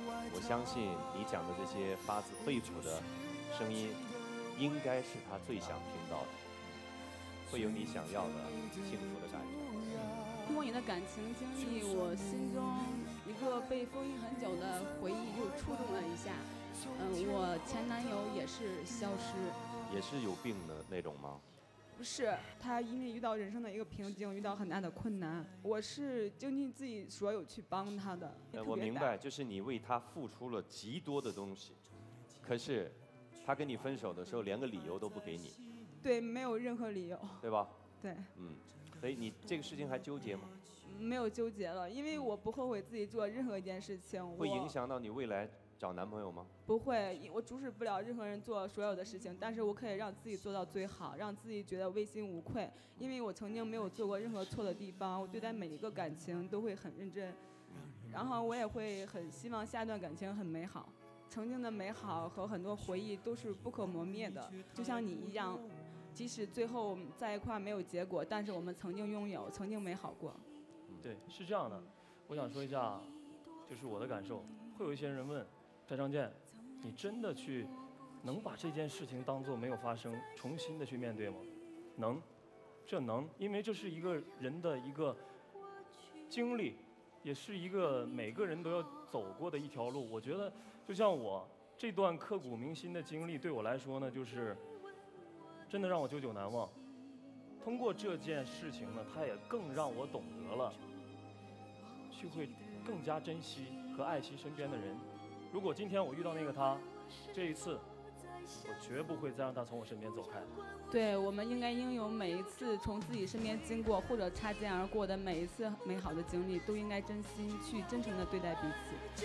相信你讲的这些发自肺腑的声音，应该是他最想听到的，会有你想要的幸福的感觉。 通过你的感情经历，我心中一个被封印很久的回忆又触动了一下。嗯，我前男友也是消失， 也是有病的那种吗？ 不是，他因为遇到人生的一个瓶颈，遇到很大的困难，我是尽尽自己所有去帮他的。 呃，我明白，就是你为他付出了极多的东西，可是他跟你分手的时候连个理由都不给你。 对，没有任何理由。 对吧？ 对。 嗯，所以你这个事情还纠结吗？ 没有纠结了，因为我不后悔自己做任何一件事情。 会影响到你未来找男朋友吗？ 不会，我阻止不了任何人做所有的事情，但是我可以让自己做到最好，让自己觉得问心无愧。因为我曾经没有做过任何错的地方，我对待每一个感情都会很认真，然后我也会很希望下一段感情很美好。曾经的美好和很多回忆都是不可磨灭的，就像你一样，即使最后在一块没有结果，但是我们曾经拥有，曾经美好过。 对，是这样的，我想说一下，就是我的感受。会有一些人问蔡昌建，你真的去能把这件事情当作没有发生，重新的去面对吗？能，这能，因为这是一个人的一个经历，也是一个每个人都要走过的一条路。我觉得，就像我这段刻骨铭心的经历，对我来说呢，就是真的让我久久难忘。通过这件事情呢，它也更让我懂得了，去会更加珍惜和爱惜身边的人。如果今天我遇到那个他，这一次，我绝不会再让他从我身边走开。 对，我们应该拥有每一次从自己身边经过或者擦肩而过的每一次美好的经历，都应该真心去真诚的对待彼此。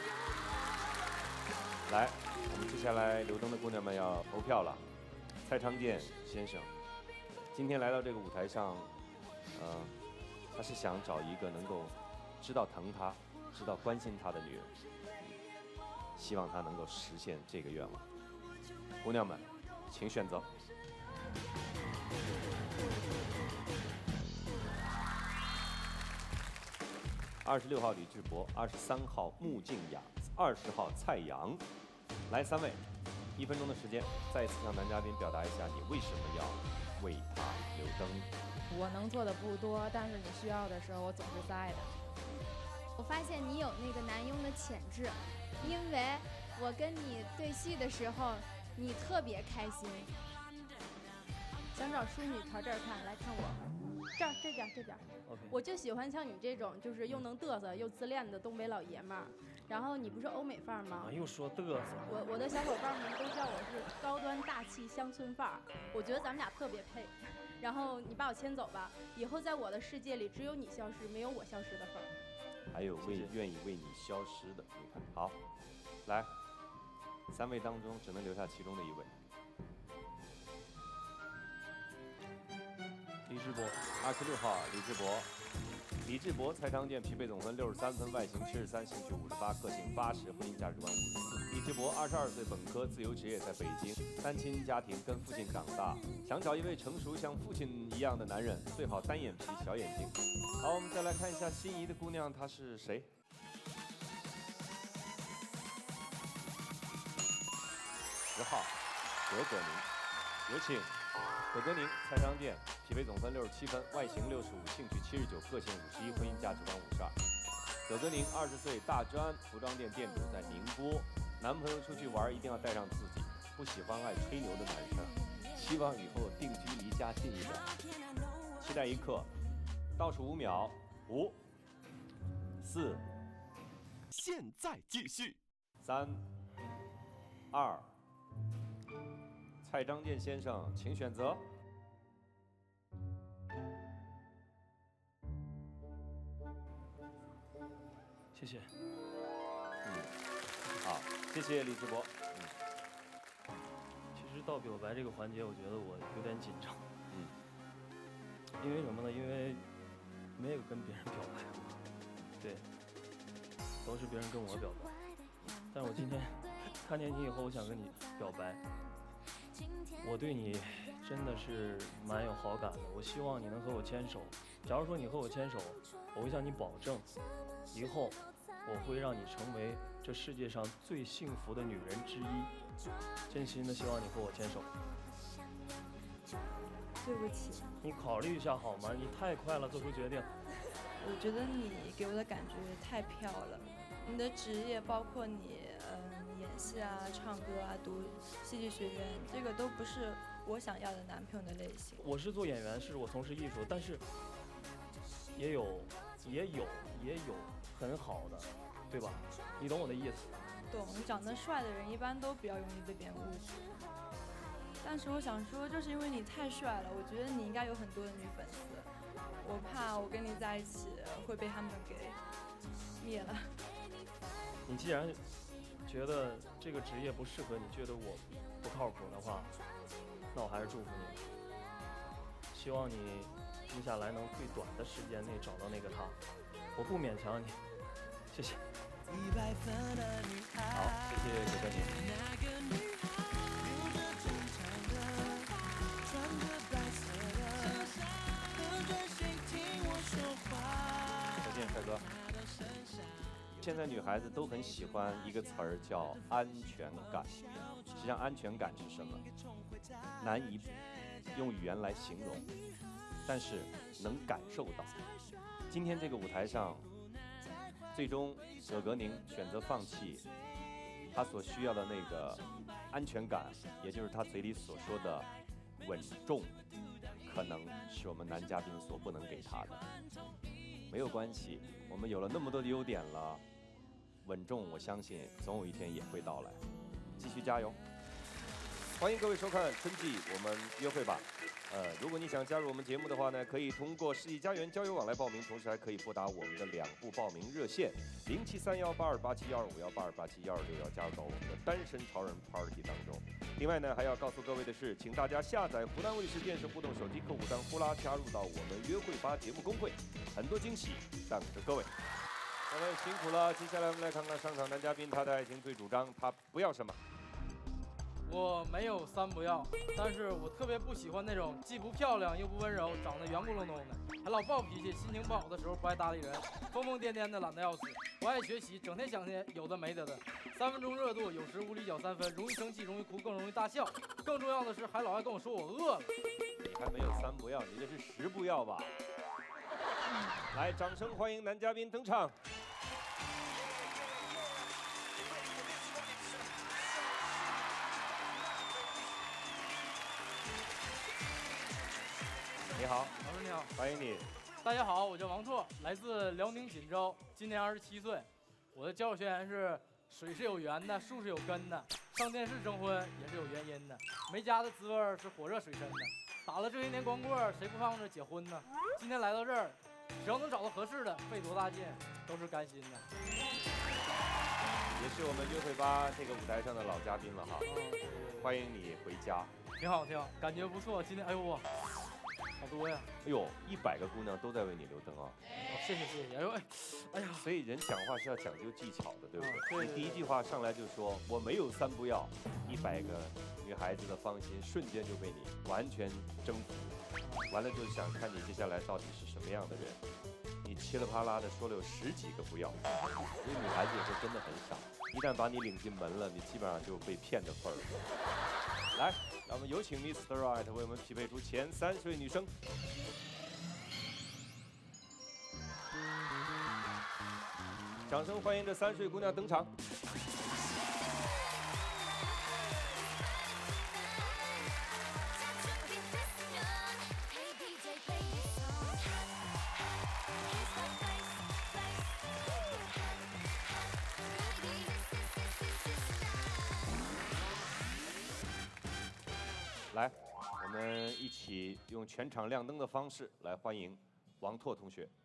来，我们接下来留灯的姑娘们要投票了。蔡昌建先生，今天来到这个舞台上，呃，他是想找一个能够知道疼他、知道关心他的女人，希望他能够实现这个愿望。姑娘们，请选择。二十六号李志博，二十三号穆静雅，二十号蔡阳。来，三位，一分钟的时间，再一次向男嘉宾表达一下你为什么要为他留灯。 我能做的不多，但是你需要的时候，我总是在的。 我发现你有那个男佣的潜质，因为我跟你对戏的时候，你特别开心。 想找淑女朝这儿看，来看我，这儿这边这边。 Okay. 我就喜欢像你这种，就是又能嘚瑟又自恋的东北老爷们儿。然后你不是欧美范儿吗？ 啊，又说嘚瑟。 我我的小伙伴们都叫我是高端大气乡村范儿，我觉得咱们俩特别配。然后你把我牵走吧，以后在我的世界里只有你消失，没有我消失的份儿。 还有为愿意为你消失的，你看好，来，三位当中只能留下其中的一位。 李志博， 二十六号李志博，李志博蔡昌建匹配总分六十三分，外形七十三，兴趣五十八，个性八十，婚姻价值观五十四。李志博二十二岁，本科，自由职业，在北京，单亲家庭，跟父亲长大，想找一位成熟像父亲一样的男人，最好单眼皮，小眼睛。好，我们再来看一下心仪的姑娘，她是谁？十号葛葛宁，有请葛葛宁，蔡昌建，匹配总分六十七分，外形六十五，兴趣七十九，个性五十一，婚姻价值观五十二。葛葛宁二十岁，大专服装店店主，在宁波，男朋友出去玩一定要带上自己，不喜欢爱吹牛的男生，希望以后定居离家近一点。期待一刻，倒数五秒，五、四， 现在继续， 三、二。蔡昌建先生，请选择。 谢谢。 嗯，好，谢谢李志博。 嗯，其实到表白这个环节，我觉得我有点紧张。 嗯， 因为什么呢？因为没有跟别人表白过，对，都是别人跟我表白。但是我今天看见你以后，我想跟你表白。我对你真的是蛮有好感的，我希望你能和我牵手。假如说你和我牵手，我会向你保证，以后我会让你成为这世界上最幸福的女人之一。真心的希望你和我牵手。 对不起， 你考虑一下好吗？你太快了，做出决定。 我觉得你给我的感觉太飘了，你的职业包括你嗯演戏啊、唱歌啊、读戏剧学院，这个都不是我想要的男朋友的类型。 我是做演员，是我从事艺术，但是也有也有也有很好的，对吧？你懂我的意思。 懂，长得帅的人一般都比较容易被别人误解。但是我想说，就是因为你太帅了，我觉得你应该有很多的女粉丝，我怕我跟你在一起会被他们给灭了。 你既然觉得这个职业不适合你，觉得我不靠谱的话，那我还是祝福你，希望你接下来能最短的时间内找到那个他，我不勉强你，谢谢。 好，谢谢葛振宁。再见，帅哥。现在女孩子都很喜欢一个词儿叫安全感。实际上，安全感是什么？难以用语言来形容，但是能感受到。今天这个舞台上，最终葛格宁选择放弃他所需要的那个安全感，也就是他嘴里所说的稳重，可能是我们男嘉宾所不能给他的。没有关系，我们有了那么多的优点了，稳重我相信总有一天也会到来。继续加油！欢迎各位收看春季我们约会吧。呃，如果你想加入我们节目的话呢，可以通过世纪佳缘交友网来报名，同时还可以拨打我们的两部报名热线零七三幺八二八七幺二五幺八二八七幺二六，要加入到我们的单身潮人 Party 当中。另外呢，还要告诉各位的是，请大家下载湖南卫视电视互动手机客户端呼啦，加入到我们约会吧节目公会，很多惊喜等着各位。各位辛苦了，接下来我们来看看上场男嘉宾，他的爱情最主张，他不要什么。 我没有三不要，但是我特别不喜欢那种既不漂亮又不温柔，长得圆咕隆咚的，还老暴脾气，心情不好的时候不爱搭理人，疯疯癫癫的懒得要死，不爱学习，整天想些有的没的的，三分钟热度，有时无理搅三分，容易生气，容易哭，更容易大笑。更重要的是，还老爱跟我说我饿了。 你还没有三不要，你这是十不要吧？来，掌声欢迎男嘉宾登场。你好， 老师你好， 欢迎你。 大家好，我叫王拓，来自辽宁锦州，今年二十七岁。我的交友宣言是：水是有源的，树是有根的，上电视征婚也是有原因的，没家的滋味是火热水深的。打了这些年光棍，谁不盼着结婚呢？今天来到这儿，只要能找到合适的，费多大劲都是甘心的。 也是我们约会吧这个舞台上的老嘉宾了哈，欢迎你回家。 挺好听，感觉不错。今天哎呦我。好多呀！ 哎呦，一百个姑娘都在为你留灯啊！ 哦，谢谢谢谢。哎呦，哎呀， 所以人讲话是要讲究技巧的，对不对？ 啊、对, 对, 对。 你第一句话上来就说我没有三不要，一百个女孩子的芳心瞬间就被你完全征服。完了就想看你接下来到底是什么样的人。你噼里啪啦的说了有十几个不要，因为女孩子有时候真的很傻，一旦把你领进门了，你基本上就被骗的份儿。来。让我们有请 Mister Right 为我们匹配出前三十位女生。掌声欢迎这三十位姑娘登场。来，我们一起用全场亮灯的方式来欢迎王拓同学。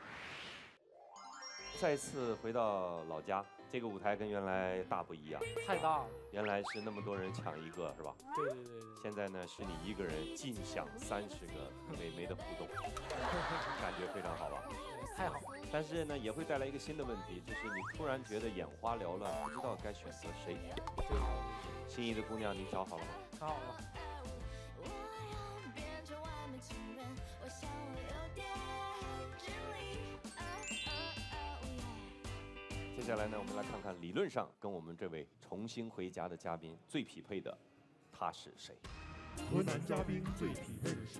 再次回到老家，这个舞台跟原来大不一样， 太大了。 原来是那么多人抢一个，是吧？ 对对对对。 现在呢，是你一个人尽享三十个美眉的互动，感觉非常好吧？ 太好。 但是呢，也会带来一个新的问题，就是你突然觉得眼花缭乱，不知道该选择谁。 对。 心仪的姑娘，你找好了吗？ 找好了。 下来呢，我们来看看理论上跟我们这位重新回家的嘉宾最匹配的，他是谁？ 和男嘉宾最匹配的是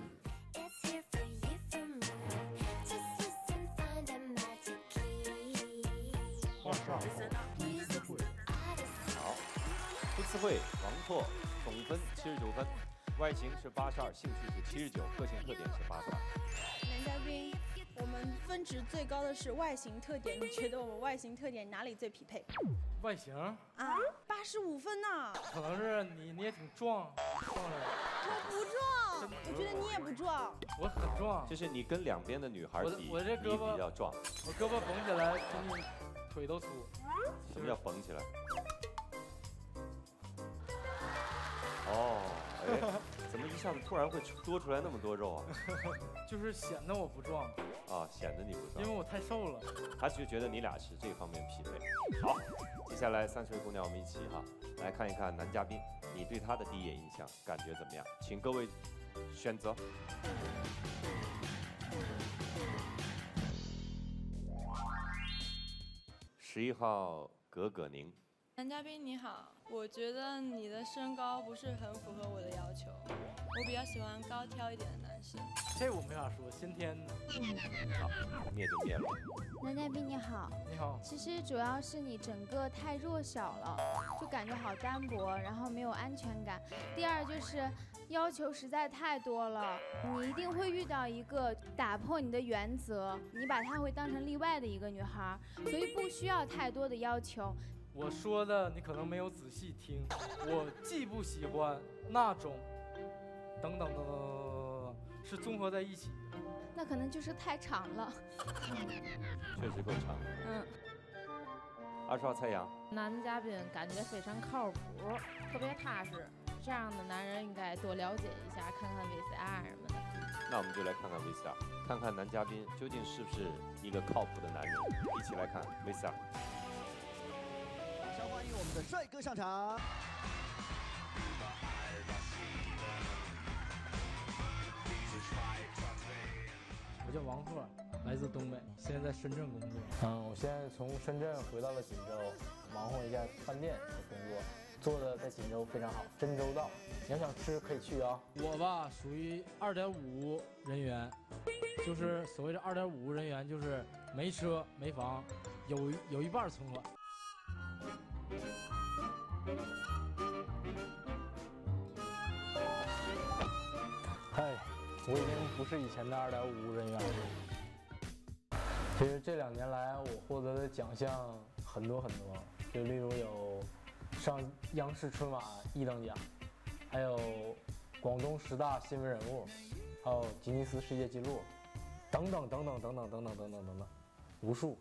二十二号朱思慧。 好，朱思慧，王拓，总分七十九分，外形是八十二，兴趣是七十九，个性特点是八十二。 男嘉宾，我们分值最高的是外形特点，你觉得我们外形特点哪里最匹配？ 外形啊，八十五分呢。 可能是你你也挺壮，壮人。 我不壮，我觉得你也不壮。 我很壮。 就是你跟两边的女孩比， 我这胳膊你比较壮。 我胳膊绷起来比你腿都粗。 什么叫绷起来？哦，哎，怎么一下子突然会多出来那么多肉啊？ 就是显得我不壮。 啊，显得你不壮。 因为我太瘦了。 他就觉得你俩是这方面匹配。好，接下来三十位姑娘，我们一起哈来看一看男嘉宾，你对他的第一眼印象感觉怎么样？请各位选择。十一号葛葛宁。 男嘉宾你好，我觉得你的身高不是很符合我的要求，我比较喜欢高挑一点的男性。 这我没法说，先天的。 好，灭就灭了。 男嘉宾你好。 你好。 其实主要是你整个太弱小了，就感觉好单薄，然后没有安全感。第二就是要求实在太多了，你一定会遇到一个打破你的原则，你把她会当成例外的一个女孩，所以不需要太多的要求。 我说的你可能没有仔细听，我既不喜欢那种，等等等等等等，是综合在一起。 那可能就是太长了。 确实够长。 嗯。 二十号蔡阳。 男嘉宾感觉非常靠谱，特别踏实，这样的男人应该多了解一下，看看 V C R 什么的。 那我们就来看看 V C R， 看看男嘉宾究竟是不是一个靠谱的男人。一起来看 V C R。 马上欢迎我们的帅哥上场。 我叫王拓，来自东北，现在在深圳工作。 嗯，我现在从深圳回到了锦州，忙活一家饭店的工作，做的在锦州非常好，珍州道。你要想吃可以去啊。 我吧属于二点五人员，就是所谓的二点五人员，就是没车没房，有有一半存款。 嗨，我已经不是以前的二点五人员了。其实这两年来，我获得的奖项很多很多，就例如有上央视春晚一等奖，还有广东十大新闻人物，还有吉尼斯世界纪录，等等等等等等等等等等等等，无数。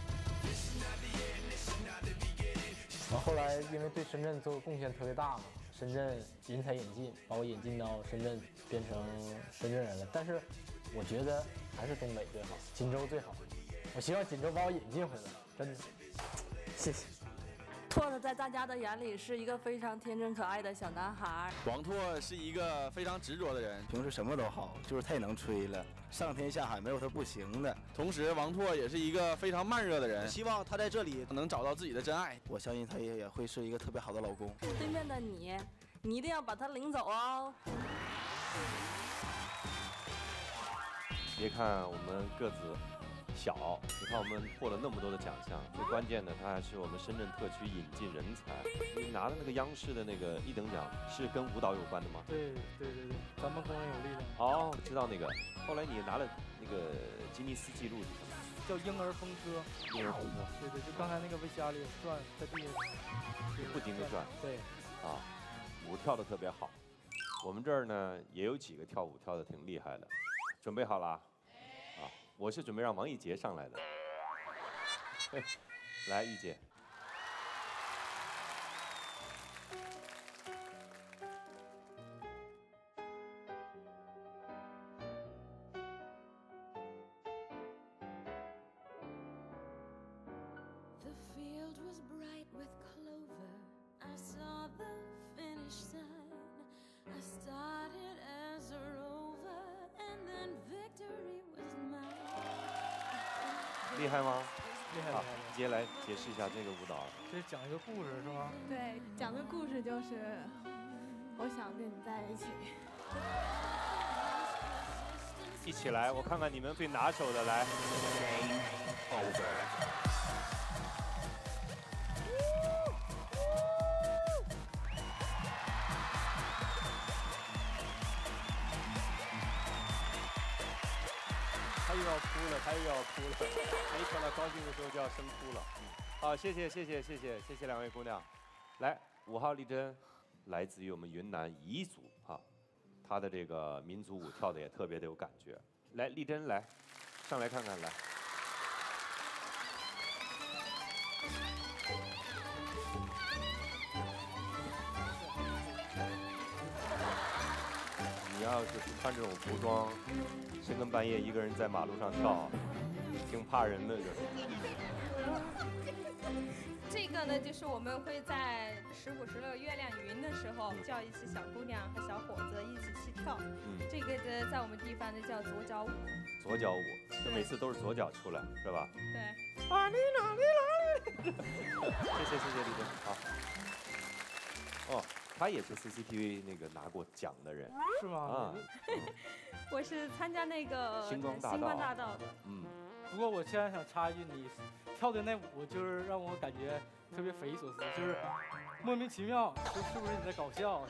然后后来因为对深圳做贡献特别大嘛，深圳人才引进，把我引进到深圳，变成深圳人了。但是我觉得还是东北最好，锦州最好。我希望锦州把我引进回来，真的。谢谢。 拓拓在大家的眼里是一个非常天真可爱的小男孩。 王拓是一个非常执着的人，平时什么都好，就是太能吹了，上天下海没有他不行的。同时，王拓也是一个非常慢热的人，希望他在这里能找到自己的真爱。我相信他也也会是一个特别好的老公。 对面的你，你一定要把他领走哦。 别看我们个子小，你看我们获了那么多的奖项，最关键的，他还是我们深圳特区引进人才。你拿的那个央视的那个一等奖是跟舞蹈有关的吗？ 对对对对，咱们工人有力量。 哦，知道那个。后来你拿了那个吉尼斯纪录是什么？ 叫婴儿风车。 婴儿风车。 对对，就刚才那个 V C R 里转，在地下不停的转。 对。 啊，舞跳的特别好。我们这儿呢也有几个跳舞跳的挺厉害的，准备好了啊？啊，我是准备让王一杰上来的。哎，来，玉姐。 The field was bright with clover. I saw the finish sign. I started as a rover, and then victory was mine. 厉害吗？ 好厉害厉害， 直接来解释一下这个舞蹈。 这是讲一个故事是吗？ 对，讲的故事就是我想跟你在一起。 一起来，我看看你们最拿手的来。他又要哭了，他又要哭了，他一看到高兴的时候就要生哭了。嗯，好，谢谢谢谢谢谢谢谢两位姑娘。来，五号丽珍，来自于我们云南彝族啊，她的这个民族舞跳的也特别的有感觉。来，丽珍来，上来看看来。你要是穿这种服装，深更半夜一个人在马路上跳，挺怕人的，这是。 这个呢，就是我们会在十五、十六月亮云的时候，叫一些小姑娘和小伙子一起去跳。 嗯， 这个的在我们地方呢叫左脚舞。 左脚舞，就每次都是左脚出来，是吧？ 对。 哪里哪里哪里？谢谢谢谢李真，好。哦，他也是 C C T V 那个拿过奖的人， 是吗？ 啊， 我是参加那个星光大道星光大道的。 嗯。 不过我现在想插一句，你跳的那舞就是让我感觉特别匪夷所思，就是莫名其妙，是不是你在搞笑？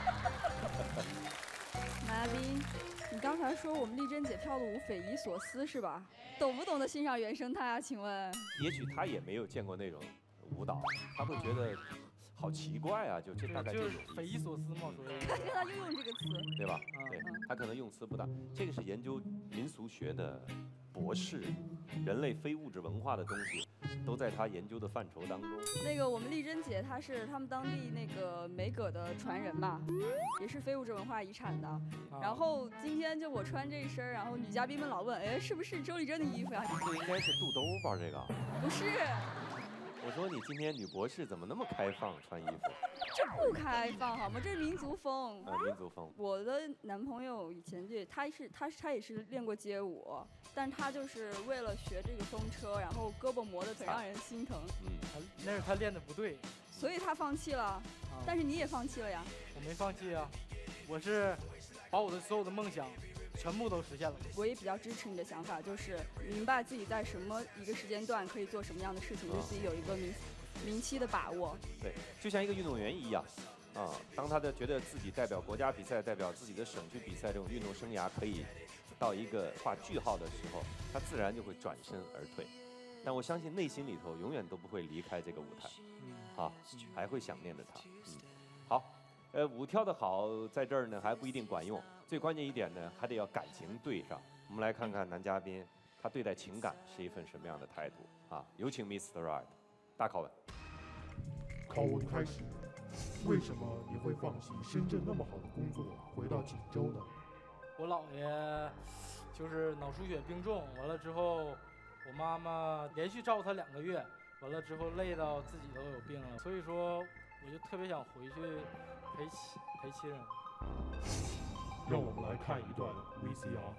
马亚斌，你刚才说我们丽珍姐跳的舞匪夷所思是吧？懂不懂得欣赏原生态啊？请问？ 也许他也没有见过那种舞蹈，他会觉得好奇怪啊，就这大概就是匪夷所思嘛，所以。 他觉得他就用这个词， 对吧？对，他可能用词不当。这个是研究民俗学的博士，人类非物质文化的东西都在他研究的范畴当中。 那个我们丽珍姐她是他们当地那个梅葛的传人吧，也是非物质文化遗产的。然后今天就我穿这一身，然后女嘉宾们老问，哎，是不是周丽珍的衣服呀？ 这应该是肚兜吧？这个不是。 我说你今天女博士怎么那么开放穿衣服？ 这不开放好吗？这是民族风。 啊，民族风。 我的男朋友以前就他是他他也是练过街舞，但他就是为了学这个风车，然后胳膊磨得很让人心疼。 嗯， 那是他练的不对， 所以他放弃了。啊、但是你也放弃了呀？ 我没放弃啊，我是把我的所有的梦想全部都实现了。 我也比较支持你的想法，就是明白自己在什么一个时间段可以做什么样的事情，对自己有一个明明期的把握。 对，就像一个运动员一样，啊，当他的觉得自己代表国家比赛、代表自己的省去比赛这种运动生涯可以到一个画句号的时候，他自然就会转身而退。但我相信内心里头永远都不会离开这个舞台，啊，还会想念着他。嗯，好，呃，舞跳得好，在这儿呢还不一定管用。最关键一点呢，还得要感情对上。我们来看看男嘉宾，他对待情感是一份什么样的态度啊？有请 mister Right， 大拷问。 拷问开始，为什么你会放弃深圳那么好的工作，回到锦州呢？ 我姥爷就是脑出血病重，完了之后，我妈妈连续照顾他两个月，完了之后累到自己都有病了，所以说我就特别想回去陪亲陪亲人。 让我们来看一段 V C R。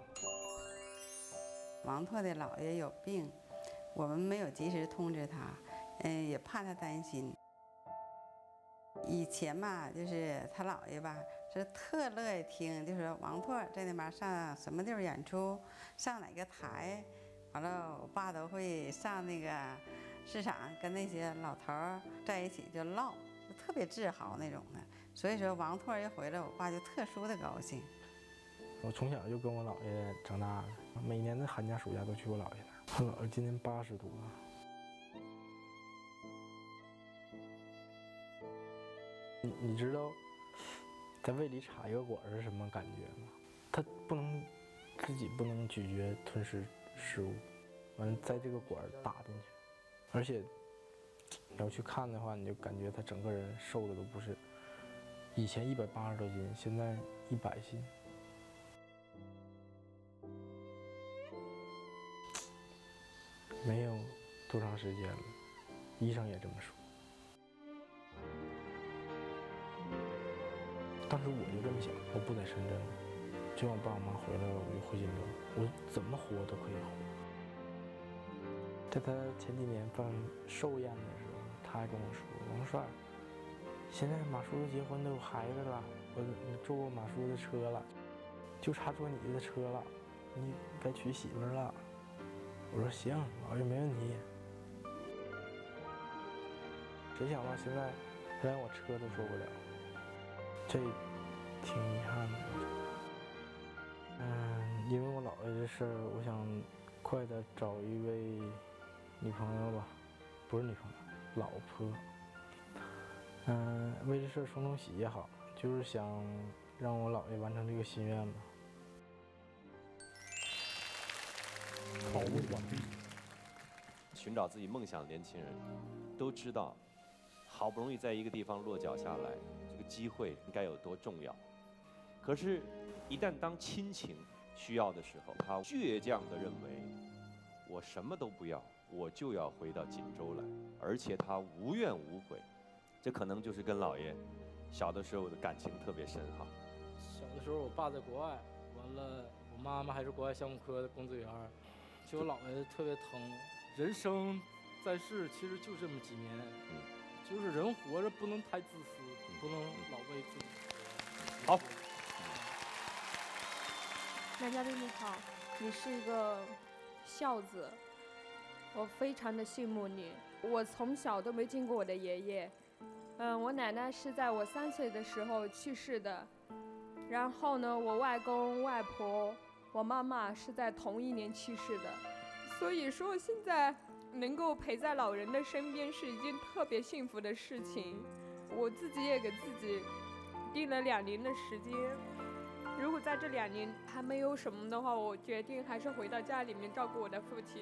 王拓的姥爷有病，我们没有及时通知他，嗯，也怕他担心。以前吧，就是他姥爷吧，是特乐意听，就是王拓在那边上什么地方演出，上哪个台，完了我爸都会上那个市场跟那些老头儿在一起就唠，就特别自豪那种的。所以说王拓一回来，我爸就特殊的高兴。 我从小就跟我姥爷长大的，每年的寒假暑假都去我姥爷那儿。他姥爷今年八十多。你你知道在胃里插一个管是什么感觉吗？他不能自己不能咀嚼吞噬食物，完了在这个管打进去，而且你要去看的话，你就感觉他整个人瘦的都不是。以前一百八十多斤，现在一百斤。没有多长时间了，医生也这么说。当时我就这么想，我不在深圳了，只要我爸我妈回来了，我就回锦州，我怎么活都可以活。 在他前几年办寿宴的时候，他还跟我说：“王帅，现在马叔叔结婚都有孩子了，我坐过马叔叔的车了，就差坐你的车了，你该娶媳妇了。”我说：“行，老爷没问题。”谁想到现在他连我车都坐不了，这挺遗憾的。嗯，因为我姥爷的事儿，我想快点找一位女朋友吧，不是女朋友，老婆。嗯，为这事儿冲冲喜也好，就是想让我姥爷完成这个心愿吧。 讨论完毕。 寻找自己梦想的年轻人，都知道，好不容易在一个地方落脚下来，这个机会应该有多重要。可是，一旦当亲情需要的时候，他倔强地认为，我什么都不要，我就要回到锦州来，而且他无怨无悔。这可能就是跟姥爷小的时候的感情特别深哈。 小的时候，我爸在国外，完了，我妈妈还是国外项目科的工作人员，就我姥爷特别疼。人生在世其实就这么几年， 嗯、 就是人活着不能太自私，嗯、不能老为自己。 好。 男嘉宾你好，你是一个孝子，我非常的羡慕你。我从小都没见过我的爷爷，嗯，我奶奶是在我三岁的时候去世的，然后呢，我外公外婆、我妈妈是在同一年去世的，所以说现在能够陪在老人的身边是一件特别幸福的事情。我自己也给自己定了两年的时间。如果在这两年还没有什么的话，我决定还是回到家里面照顾我的父亲。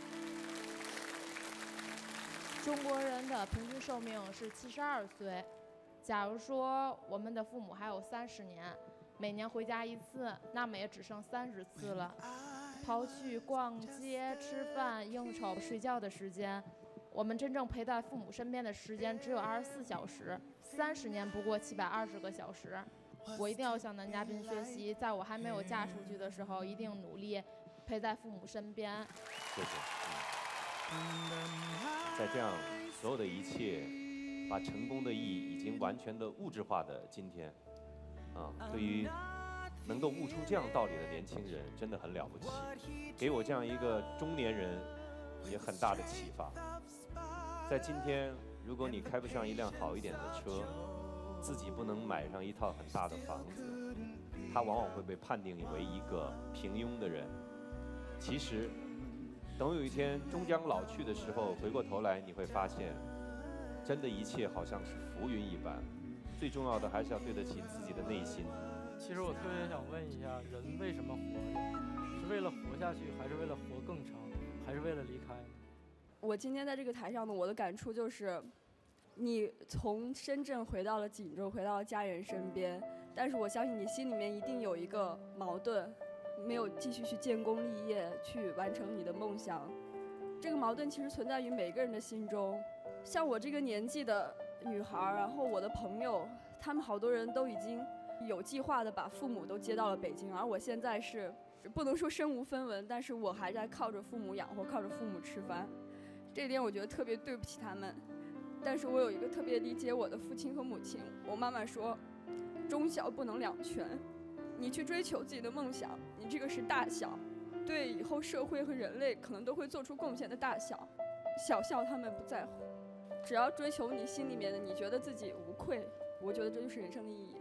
中国人的平均寿命是七十二岁，假如说我们的父母还有三十年，每年回家一次，那么也只剩三十次了。刨去逛街、吃饭、应酬、睡觉的时间，我们真正陪在父母身边的时间只有二十四小时，三十年不过七百二十个小时。我一定要向男嘉宾学习，在我还没有嫁出去的时候，一定努力陪在父母身边。 谢谢。嗯、在这样所有的一切，把成功的意义已经完全的物质化的今天，啊，对于能够悟出这样道理的年轻人，真的很了不起，给我这样一个中年人也很大的启发。在今天，如果你开不上一辆好一点的车，自己不能买上一套很大的房子，他往往会被判定为一个平庸的人。其实，等有一天终将老去的时候，回过头来你会发现，真的一切好像是浮云一般。最重要的还是要对得起自己的内心。 其实我特别想问一下，人为什么活着？是为了活下去，还是为了活更长，还是为了离开？ 我今天在这个台上呢，我的感触就是，你从深圳回到了锦州，回到了家人身边，但是我相信你心里面一定有一个矛盾，没有继续去建功立业，去完成你的梦想。这个矛盾其实存在于每个人的心中。像我这个年纪的女孩，然后我的朋友，他们好多人都已经有计划的把父母都接到了北京，而我现在是不能说身无分文，但是我还在靠着父母养活，靠着父母吃饭。这点我觉得特别对不起他们。但是我有一个特别理解我的父亲和母亲，我妈妈说，忠孝不能两全，你去追求自己的梦想，你这个是大孝，对以后社会和人类可能都会做出贡献的大孝，小孝他们不在乎，只要追求你心里面的，你觉得自己无愧，我觉得这就是人生的意义。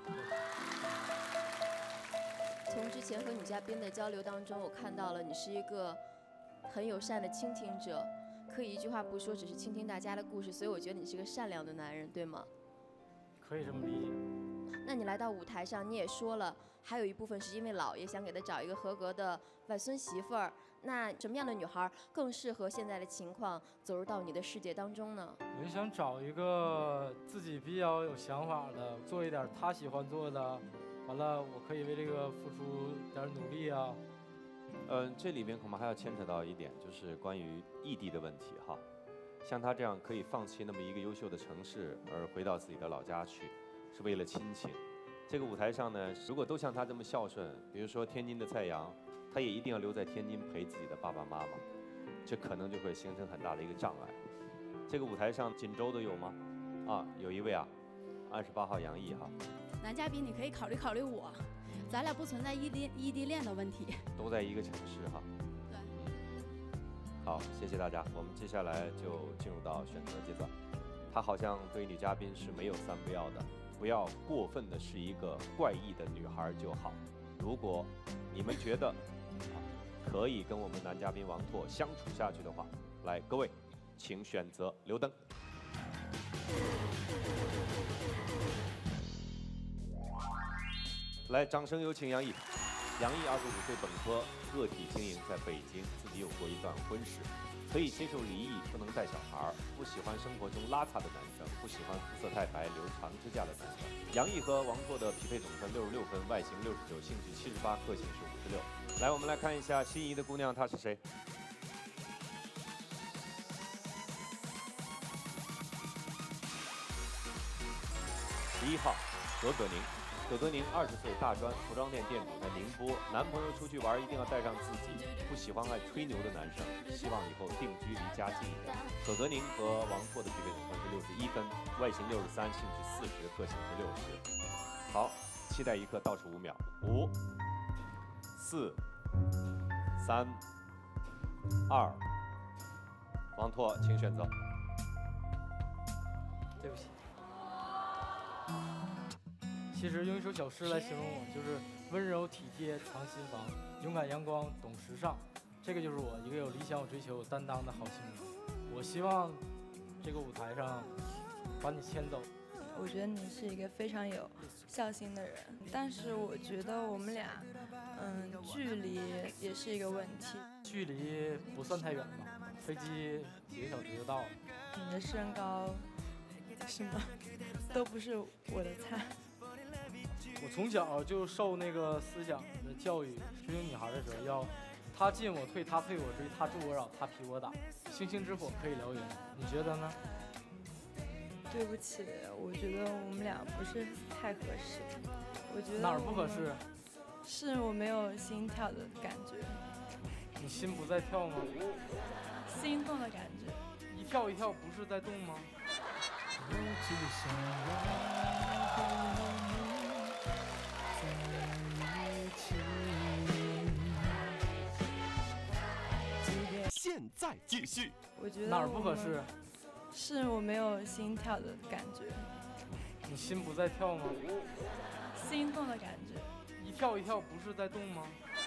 从之前和女嘉宾的交流当中，我看到了你是一个很友善的倾听者，可以一句话不说，只是倾听大家的故事，所以我觉得你是个善良的男人，对吗？ 可以这么理解。 那你来到舞台上，你也说了，还有一部分是因为姥爷想给他找一个合格的外孙媳妇儿。那什么样的女孩更适合现在的情况走入到你的世界当中呢？ 我就想找一个自己比较有想法的，做一点他喜欢做的，完了我可以为这个付出点努力啊。 嗯、呃，这里边恐怕还要牵扯到一点，就是关于异地的问题哈。像他这样可以放弃那么一个优秀的城市，而回到自己的老家去，是为了亲情。这个舞台上呢，如果都像他这么孝顺，比如说天津的蔡阳，他也一定要留在天津陪自己的爸爸妈妈。 这可能就会形成很大的一个障碍。这个舞台上锦州的有吗？啊，有一位啊，二十八号杨毅哈。 男嘉宾，你可以考虑考虑我，咱俩不存在异地异地恋的问题。 都在一个城市哈。 对。 好，谢谢大家。我们接下来就进入到选择阶段。他好像对女嘉宾是没有三不要的，不要过分的是一个怪异的女孩就好。如果你们觉得啊可以跟我们男嘉宾王拓相处下去的话，来，各位，请选择留灯。来，掌声有请杨毅。杨毅二十五岁，本科，个体经营，在北京，自己有过一段婚事。可以接受离异，不能带小孩，不喜欢生活中邋遢的男生，不喜欢肤色太白、留长指甲的男生。杨毅和王拓的匹配总分六十六分，外形六十九，兴趣七十八，个性是五十六。来，我们来看一下心仪的姑娘，她是谁？十一号，葛葛宁。葛葛宁二十岁，大专，服装店店主，在宁波。男朋友出去玩一定要带上自己，不喜欢爱吹牛的男生，希望以后定居离家近一点。葛葛宁和王拓的匹配总分是六十一分，外形六十三，兴趣四十，个性是六十。好，期待一刻，倒数五秒，五、四、三、二，王拓，请选择。 对不起。其实用一首小诗来形容我，就是温柔体贴藏心房，勇敢阳光懂时尚，这个就是我，一个有理想有追求有担当的好青年。我希望这个舞台上把你牵走。 我觉得你是一个非常有孝心的人，但是我觉得我们俩，嗯，距离也是一个问题。 距离不算太远吧，飞机几个小时就到了。 你的身高什么都不是我的菜。 我从小就受那个思想的教育，追求女孩的时候要她进我退，她退我追，她助我扰，她劈我打，星星之火可以燎原。你觉得呢？ 对不起，我觉得我们俩不是太合适。我觉得哪儿不合适？ 是我没有心跳的感觉。 你心不在跳吗？ 心动的感觉。 一跳一跳不是在动吗？ 现在继续。 我觉得哪儿不合适？ 是我没有心跳的感觉。 你心不在跳吗？ 心动的感觉。 一跳一跳不是在动吗？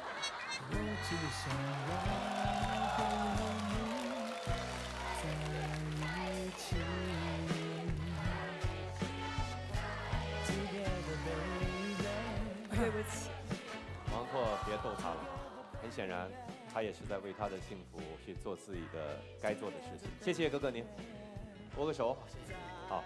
对不起， 王拓，别逗他了。很显然，他也是在为他的幸福去做自己的该做的事情。谢谢哥哥您，握个手。好。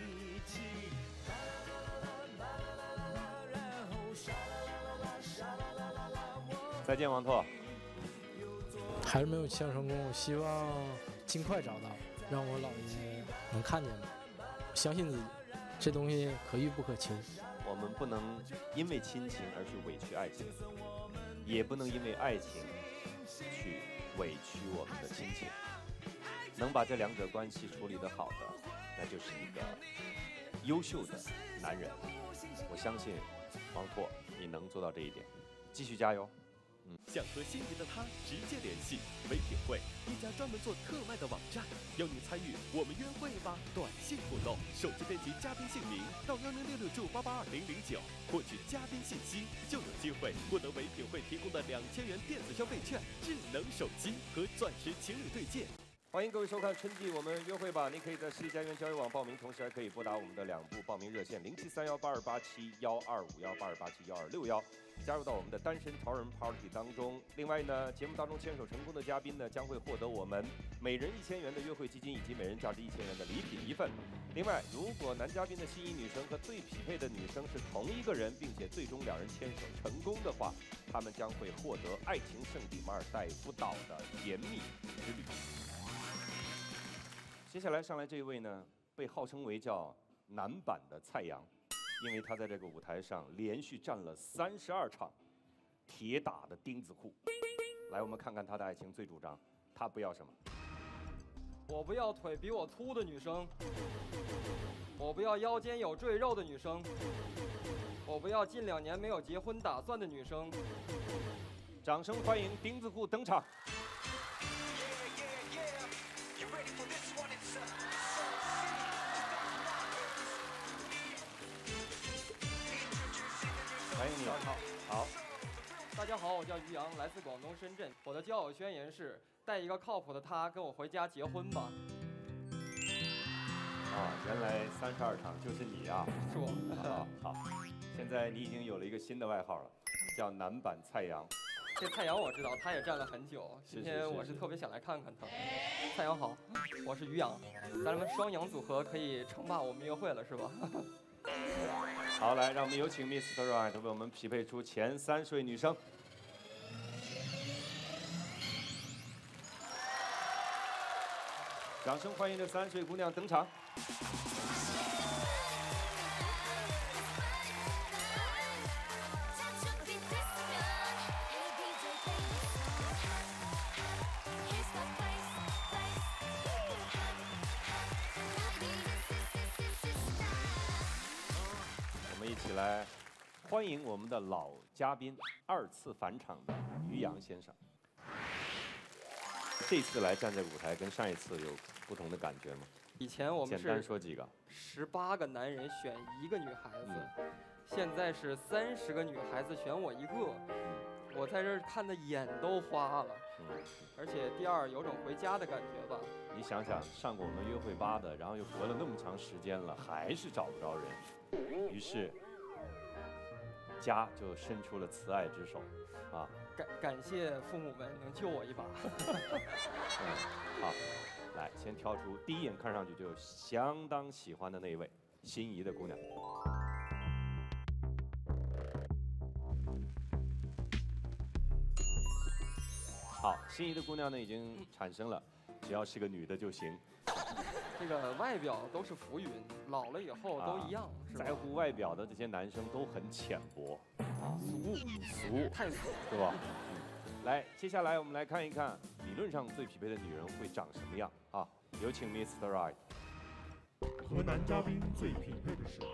再见，王拓。 还是没有签成功，我希望尽快找到，让我姥爷能看见我。相信自己，这东西可遇不可求。 我们不能因为亲情而去委屈爱情，也不能因为爱情去委屈我们的亲情。能把这两者关系处理得好的，那就是一个优秀的男人。我相信王拓，你能做到这一点，继续加油。嗯， 想和心仪的他直接联系唯品会，一家专门做特卖的网站，邀您参与我们约会吧短信互动，手机编辑嘉宾姓名到幺零六六驻八八二零零九，获取嘉宾信息，就有机会获得唯品会提供的两千元电子消费券、智能手机和钻石情侣对戒。 欢迎各位收看春季我们约会吧！你可以在世纪佳缘交友网报名，同时还可以拨打我们的两部报名热线零七三幺八二八七幺二五幺八二八七幺二六幺，加入到我们的单身潮人 Party 当中。另外呢，节目当中牵手成功的嘉宾呢，将会获得我们每人一千元的约会基金以及每人价值一千元的礼品一份。另外，如果男嘉宾的心仪女生和最匹配的女生是同一个人，并且最终两人牵手成功的话，他们将会获得爱情圣地马尔代夫岛的甜蜜之旅。接下来上来这一位呢，被号称为叫男版的蔡阳，因为他在这个舞台上连续站了三十二场铁打的钉子户。来，我们看看他的爱情最主张， 他不要什么？ 我不要腿比我粗的女生，我不要腰间有赘肉的女生，我不要近两年没有结婚打算的女生。 掌声欢迎钉子户登场。欢迎你，好，好。 大家好，我叫于洋，来自广东深圳。我的交友宣言是：带一个靠谱的他跟我回家结婚吧。 啊，原来三十二场就是你啊！ 是我。 好，好。现在你已经有了一个新的外号了，叫男版蔡阳。 这蔡阳我知道，他也站了很久。今天我是特别想来看看他。蔡阳好，我是于洋，咱们双阳组合可以称霸我们约会了，是吧？ 好，来，让我们有请 Mister Right 为我们匹配出前三十位女生。掌声欢迎这三十位姑娘登场。我们一起来欢迎我们的老嘉宾，二次返场的于洋先生。这次来站在舞台，跟上一次有不同的感觉吗？ 以前我们是简单说几个， 十八个男人选一个女孩子， 嗯、 现在是三十个女孩子选我一个，嗯、我在这儿看的眼都花了，嗯、而且第二有种回家的感觉吧。 你想想，上过我们约会吧的，然后又隔了那么长时间了，还是找不着人，于是家就伸出了慈爱之手，啊。 感感谢父母们能救我一把。 嗯，好，来，先挑出第一眼看上去就相当喜欢的那一位心仪的姑娘。好，心仪的姑娘呢已经产生了，只要是个女的就行。 这个外表都是浮云，老了以后都一样， 啊、 是吧？ 在乎外表的这些男生都很浅薄，啊， 俗俗， 太俗， 是吧？嗯，来，接下来我们来看一看，理论上最匹配的女人会长什么样啊？有请 Mister Right。 和男嘉宾最匹配的是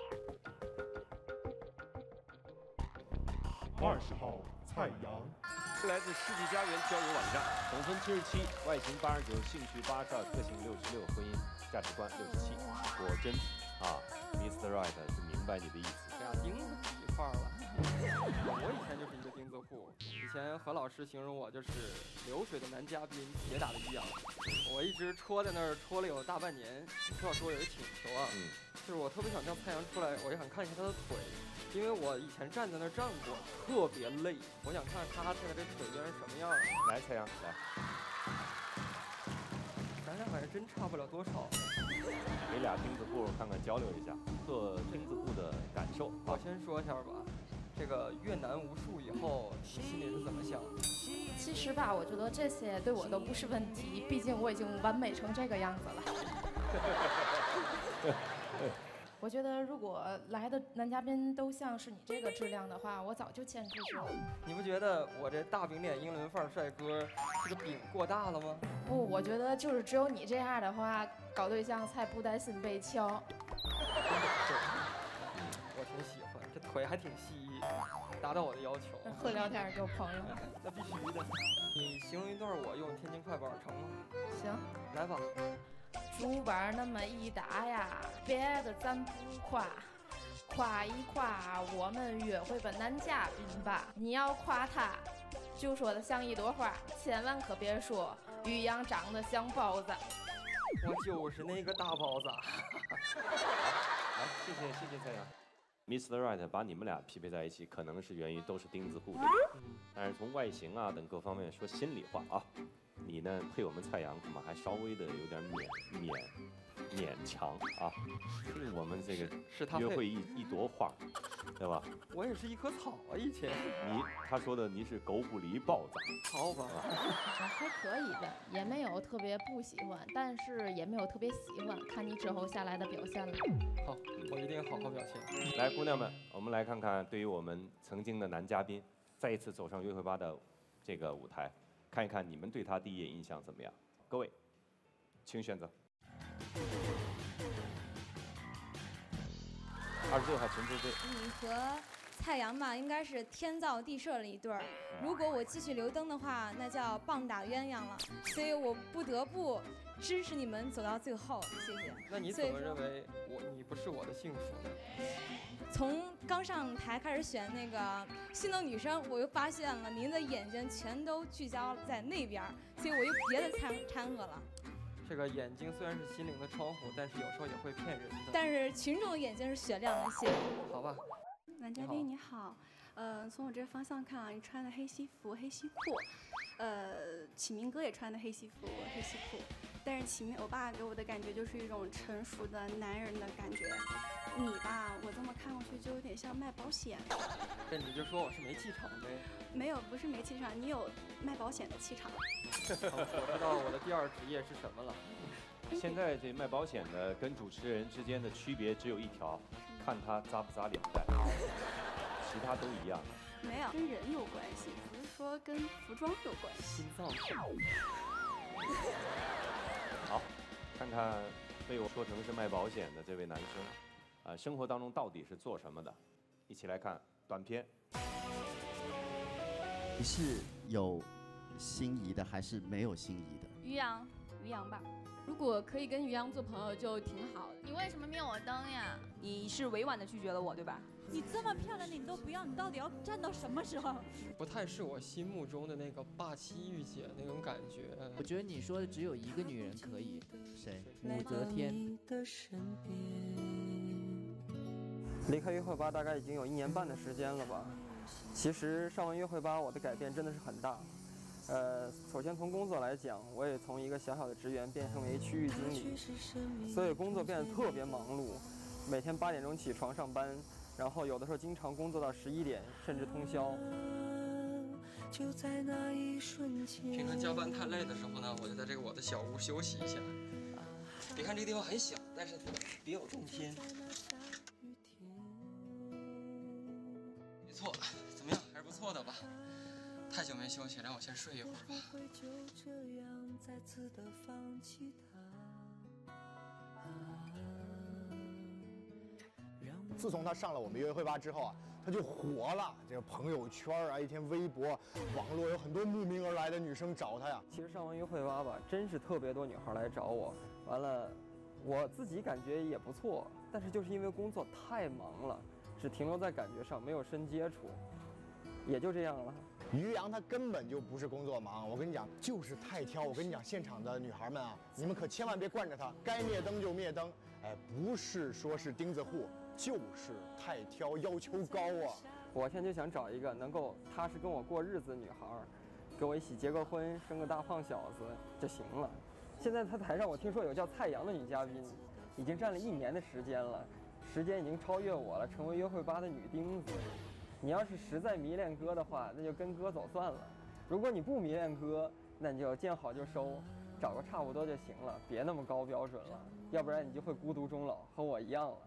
二十号蔡阳。 来自世纪佳缘交友网站，总分七十七，外形八十九，兴趣八十二，个性六十六，婚姻价值观六十七。果真啊 ，Mister Right 是明白你的意思。 俩钉子挤一块儿了。我以前就是一个钉子户，以前何老师形容我就是流水的男嘉宾，铁打的于洋。我一直戳在那儿戳了有大半年。何老师，我有一个请求啊，嗯、就是我特别想叫蔡阳出来，我也想看一下他的腿。因为我以前站在那儿站过，特别累，我想看看他现在这腿变成什么样了。 来，蔡阳，来， 咱俩好像真差不了多少。 给俩钉子户看看，交流一下做钉子户的感受。 我先说一下吧，这个越南无数以后，你心里是怎么想的？ 其实吧，我觉得这些对我都不是问题，毕竟我已经完美成这个样子了。我觉得如果来的男嘉宾都像是你这个质量的话，我早就签出去了。 你不觉得我这大饼脸英伦范儿帅哥，这个饼过大了吗？ 不，我觉得就是只有你这样的话，搞对象才不担心被敲。 我挺喜欢，这腿还挺细，达到我的要求。 喝聊天就朋友。 那必须的。你形容一段我用天津快板成吗？ 行， 来吧。 竹板那么一打呀，别的咱不夸，夸一夸我们约会吧男嘉宾吧。你要夸他，就说他像一朵花，千万可别说于洋长得像包子。 我就是那个大包子。 来，谢谢谢谢蔡阳。Mister Right 把你们俩匹配在一起，可能是源于都是钉子户，对吧？但是从外形啊等各方面说心里话啊。你呢配我们蔡阳恐怕还稍微的有点勉勉勉强啊，是我们这个是他约会一一朵花，对吧？ 我也是一棵草啊，以前。 你他说的你是狗不理包子， 好吧？ 还可以的，也没有特别不喜欢，但是也没有特别喜欢，看你之后下来的表现了。 好，我一定好好表现。 来，姑娘们，我们来看看对于我们曾经的男嘉宾再一次走上约会吧的这个舞台， 看一看你们对他第一眼印象怎么样？各位，请选择。二十六号陈菲菲， 你和蔡阳嘛，应该是天造地设了一对儿。如果我继续留灯的话，那叫棒打鸳鸯了。所以我不得不支持你们走到最后，谢谢。 那你怎么认为我你不是我的幸福呢？ 从刚上台开始选那个心动女生，我又发现了您的眼睛全都聚焦在那边，所以我又别的掺掺和了。 这个眼睛虽然是心灵的窗户，但是有时候也会骗人的。 但是群众的眼睛是雪亮的，谢谢。 好吧。 男嘉宾你好，呃，从我这方向看啊，你穿的黑西服、黑西裤，呃，启明哥也穿的黑西服、黑西裤，但是启明欧巴给我的感觉就是一种成熟的男人的感觉。你吧，我这么看过去就有点像卖保险的。 这你就说我是没气场呗？ 没有，不是没气场，你有卖保险的气场。 我知道我的第二职业是什么了。 现在这卖保险的跟主持人之间的区别只有一条，看他扎不扎领带，其他都一样。 没有，跟人有关系，不是说跟服装有关系。 心脏。 好，看看被我说成是卖保险的这位男生，啊、呃，生活当中到底是做什么的？一起来看短片。 你是有心仪的还是没有心仪的？ 于洋，于洋吧。如果可以跟于洋做朋友就挺好的。 你为什么灭我灯呀？ 你是委婉的拒绝了我，对吧？ 你这么漂亮的你都不要，你到底要站到什么时候？ 不太是我心目中的那个霸气御姐那种感觉。 我觉得你说的只有一个女人可以， 谁？ 武则天。 离开约会吧大概已经有一年半的时间了吧。其实上完约会吧，我的改变真的是很大。呃，首先从工作来讲，我也从一个小小的职员变成为区域经理，所以工作变得特别忙碌，每天八点钟起床上班，然后有的时候经常工作到十一点，甚至通宵。平常加班太累的时候呢，我就在这个我的小屋休息一下。别看这个地方很小，但是别有洞天。没错，怎么样？还是不错的吧。太久没休息，让我先睡一会儿吧。 自从他上了我们约会吧之后啊，他就火了。这个朋友圈啊，一天微博、网络有很多慕名而来的女生找他呀。 其实上完约会吧吧，真是特别多女孩来找我。完了，我自己感觉也不错，但是就是因为工作太忙了，只停留在感觉上，没有深接触，也就这样了。 于洋他根本就不是工作忙，我跟你讲，就是太挑。我跟你讲，现场的女孩们啊，你们可千万别惯着他，该灭灯就灭灯。哎，不是说是钉子户，就是太挑，要求高啊。 我现在就想找一个能够踏实跟我过日子的女孩，跟我一起结个婚，生个大胖小子就行了。现在他台上我听说有叫蔡阳的女嘉宾，已经站了一年的时间了，时间已经超越我了，成为约会吧的女钉子。你要是实在迷恋哥的话，那就跟哥走算了；如果你不迷恋哥，那你就见好就收，找个差不多就行了，别那么高标准了，要不然你就会孤独终老，和我一样了。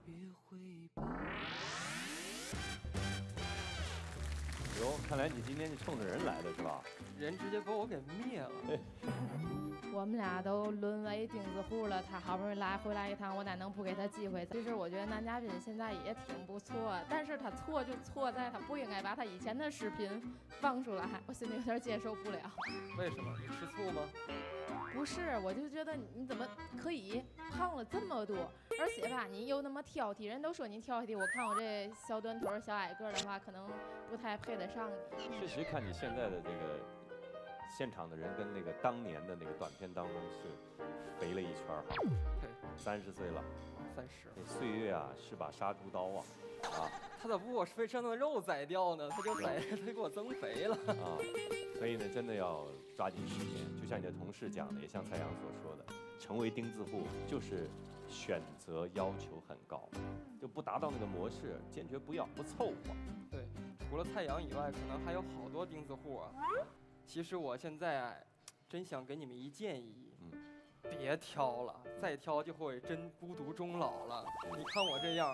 哟，看来你今天是冲着人来的是吧？ 人直接把我给灭了。 我们俩都沦为钉子户了，他好不容易来回来一趟，我哪能不给他机会？其实我觉得男嘉宾现在也挺不错，但是他错就错在他不应该把他以前的视频放出来，我心里有点接受不了。 为什么？你吃醋吗？ 不是，我就觉得你怎么可以胖了这么多，而且吧，你又那么挑剔，人都说你挑剔，我看我这小短腿、小矮个的话，可能不太配得上你。 确实看你现在的这个现场的人跟那个当年的那个短片当中是肥了一圈哈。 对， 三十岁了， 三十。 岁月啊是把杀猪刀啊，啊。 他咋不把我非身上的肉宰掉呢？他就宰，他就给我增肥了啊。所以呢，真的要抓紧时间，就像你的同事讲的，也像蔡阳所说的，成为钉子户就是选择要求很高，就不达到那个模式，坚决不要，不凑合。 对，除了蔡阳以外，可能还有好多钉子户啊。其实我现在啊，真想给你们一建议，嗯，别挑了，再挑就会真孤独终老了。你看我这样，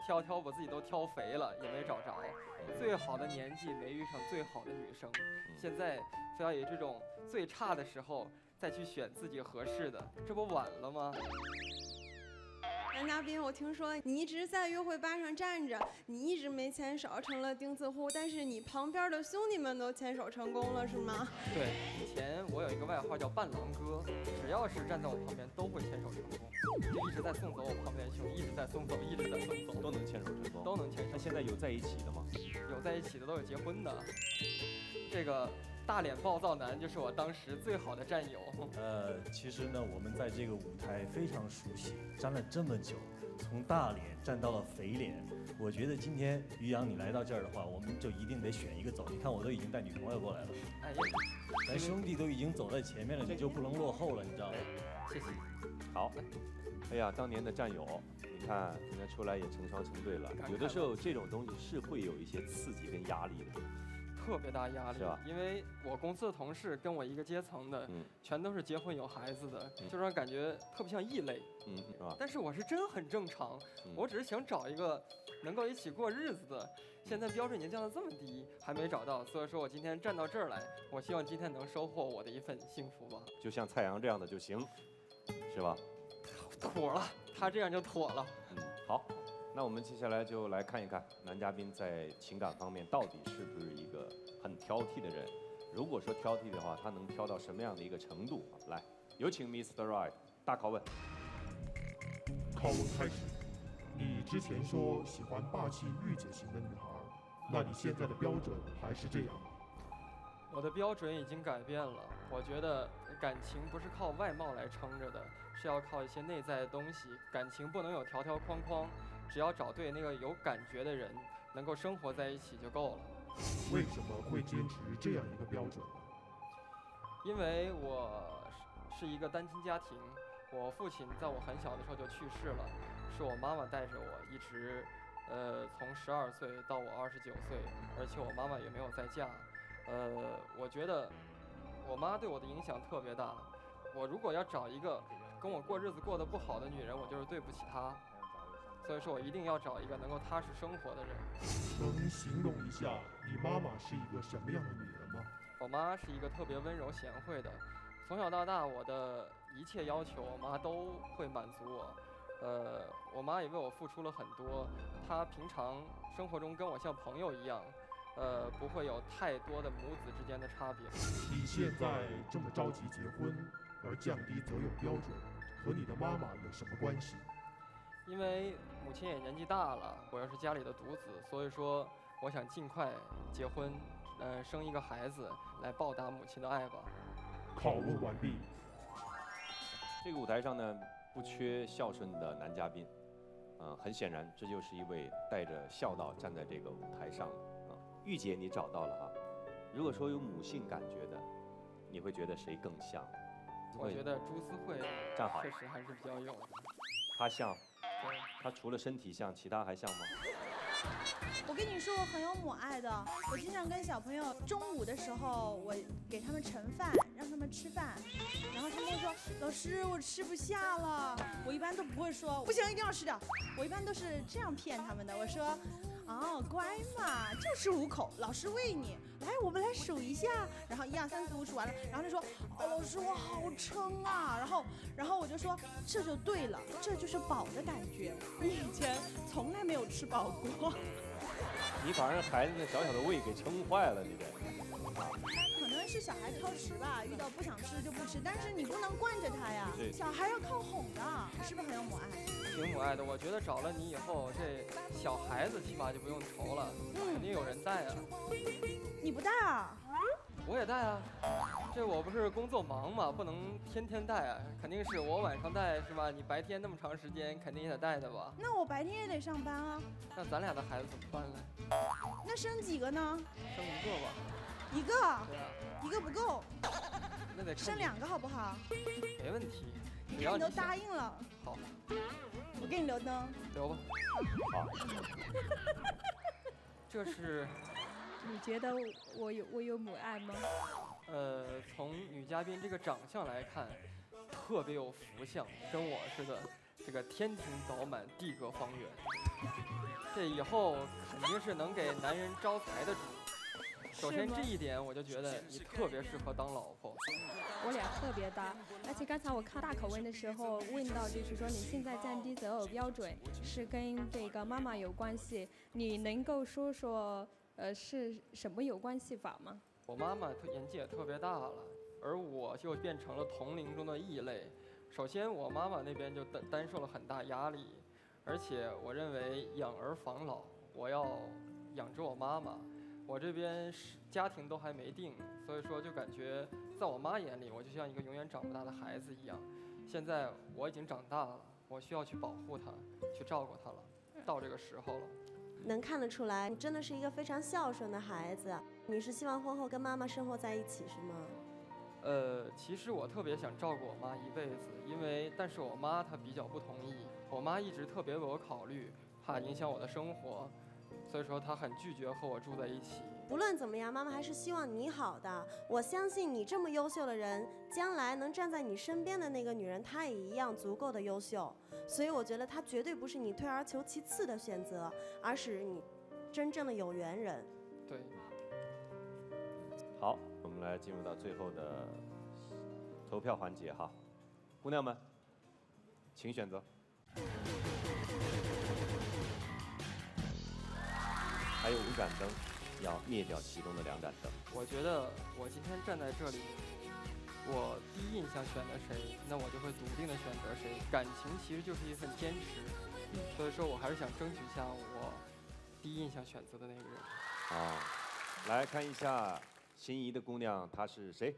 挑挑，把自己都挑肥了，也没找着。最好的年纪没遇上最好的女生，现在非要以这种最差的时候再去选自己合适的，这不晚了吗？ 男嘉宾，我听说你一直在约会吧上站着，你一直没牵手，成了钉子户，但是你旁边的兄弟们都牵手成功了，是吗？ 对，以前我有一个外号叫伴郎哥，只要是站在我旁边都会牵手成功，就一直在送走我旁边的兄弟，一直在送走，一直在送走， 都能牵手成功， 都能牵手。 那现在有在一起的吗？ 有在一起的，都有结婚的。这个大脸暴躁男就是我当时最好的战友。 呃，其实呢，我们在这个舞台非常熟悉，站了这么久，从大脸站到了肥脸。我觉得今天于洋你来到这儿的话，我们就一定得选一个走。你看我都已经带女朋友过来了， 哎呀， 咱兄弟都已经走在前面了，你就不能落后了，你知道吗？ 谢谢。 好，哎呀，当年的战友，你看今天出来也成双成对了。有的时候这种东西是会有一些刺激跟压力的。 特别大压力， 是吧？ 因为我公司的同事跟我一个阶层的， 嗯， 全都是结婚有孩子的， 嗯、 就让人感觉特别像异类。 嗯，是吧？ 但是我是真很正常， 嗯、 我只是想找一个能够一起过日子的。现在标准已经降到这么低，还没找到，所以说我今天站到这儿来，我希望今天能收获我的一份幸福吧。 就像蔡阳这样的就行，是吧？ 妥了，他这样就妥了。 嗯，好。那我们接下来就来看一看男嘉宾在情感方面到底是不是一个很挑剔的人。如果说挑剔的话，他能挑到什么样的一个程度？来，有请 mister Right 大拷问。 拷问开始。你之前说喜欢霸气御姐型的女孩，那你现在的标准还是这样吗？ 我的标准已经改变了。我觉得感情不是靠外貌来撑着的，是要靠一些内在的东西。感情不能有条条框框。只要找对那个有感觉的人，能够生活在一起就够了。 为什么会坚持这样一个标准呢？ 因为我是一个单亲家庭，我父亲在我很小的时候就去世了，是我妈妈带着我一直，呃，从十二岁到我二十九岁，而且我妈妈也没有再嫁。呃，我觉得我妈对我的影响特别大。我如果要找一个跟我过日子过得不好的女人，我就是对不起她。所以说我一定要找一个能够踏实生活的人。 能形容一下你妈妈是一个什么样的女人吗？ 我妈是一个特别温柔贤惠的，从小到大我的一切要求，我妈都会满足我。呃，我妈也为我付出了很多，她平常生活中跟我像朋友一样，呃，不会有太多的母子之间的差别。 你现在这么着急结婚，而降低择友标准，和你的妈妈有什么关系？ 因为母亲也年纪大了，我又是家里的独子，所以说我想尽快结婚，呃，生一个孩子来报答母亲的爱吧。 拷问完毕。 这个舞台上呢，不缺孝顺的男嘉宾，嗯、呃，很显然这就是一位带着孝道站在这个舞台上啊。御姐你找到了哈，如果说有母性感觉的，你会觉得谁更像？ 我觉得朱思慧站好， 确实还是比较有的。 她像。他除了身体像，其他还像吗？ 我跟你说，我很有母爱的。我经常跟小朋友中午的时候，我给他们盛饭，让他们吃饭，然后他们会说：“老师，我吃不下了。”我一般都不会说：“不行，一定要吃掉。”我一般都是这样骗他们的。我说：“哦，乖嘛，就吃五口，老师喂你。来，我们来数一下。”然后一二三四五数完了，然后他说：“哦，老师，我好撑啊。”然后，然后我就说：“这就对了，这就是饱的感觉。你以前从来没有吃饱过。” 你把人孩子那小小的胃给撑坏了，你这。 可能是小孩挑食吧，遇到不想吃就不吃，但是你不能惯着他呀。小孩要靠哄的，是不是很有母爱？ 挺母爱的，我觉得找了你以后，这小孩子起码就不用愁了，嗯、肯定有人带啊。 你不带啊？ 我也带啊，这我不是工作忙嘛，不能天天带啊，肯定是我晚上带是吧？你白天那么长时间，肯定也得带的吧？ 那我白天也得上班啊。 那咱俩的孩子怎么办呢？ 那生几个呢？ 生一个吧。 一个？ 对啊。 一个不够。 那得生两个好不好？ 没问题。 你看你都答应了。 好。 我给你留灯。 留吧。 好。 这是。 你觉得我有我有母爱吗？ 呃，从女嘉宾这个长相来看，特别有福相，跟我似的。 这个天庭饱满，地阁方圆，这以后肯定是能给男人招财的主。首先这一点，我就觉得你特别适合当老婆。 我俩特别搭，而且刚才我看大口问的时候问到，就是说你现在降低择偶标准是跟这个妈妈有关系，你能够说说呃是什么有关系法吗？ 我妈妈她年纪也特别大了，而我就变成了同龄中的异类。首先我妈妈那边就担担受了很大压力，而且我认为养儿防老，我要养着我妈妈。我这边是家庭都还没定，所以说就感觉在我妈眼里，我就像一个永远长不大的孩子一样。现在我已经长大了，我需要去保护她，去照顾她了，到这个时候了。 能看得出来，你真的是一个非常孝顺的孩子。你是希望婚后跟妈妈生活在一起是吗？ 呃，其实我特别想照顾我妈一辈子，因为但是我妈她比较不同意，我妈一直特别为我考虑，怕影响我的生活。所以说他很拒绝和我住在一起。 不论怎么样，妈妈还是希望你好的。我相信你这么优秀的人，将来能站在你身边的那个女人，她也一样足够的优秀。所以我觉得她绝对不是你退而求其次的选择，而是你真正的有缘人。 对。 好，我们来进入到最后的投票环节哈，姑娘们，请选择。还有五盏灯，要灭掉其中的两盏灯。 我觉得我今天站在这里，我第一印象选的谁，那我就会笃定的选择谁。感情其实就是一份坚持，所以说我还是想争取一下我第一印象选择的那个人。 好，来看一下心仪的姑娘，她是谁？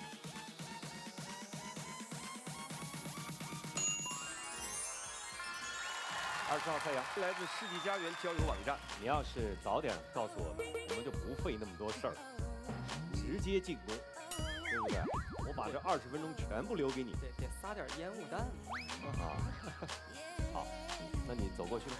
二十号蔡阳，来自世纪佳缘交友网站。你要是早点告诉我们，我们就不费那么多事儿，直接进攻，对不对？我把这二十分钟全部留给你。 得得撒点烟雾弹。 啊，好，那你走过去吧。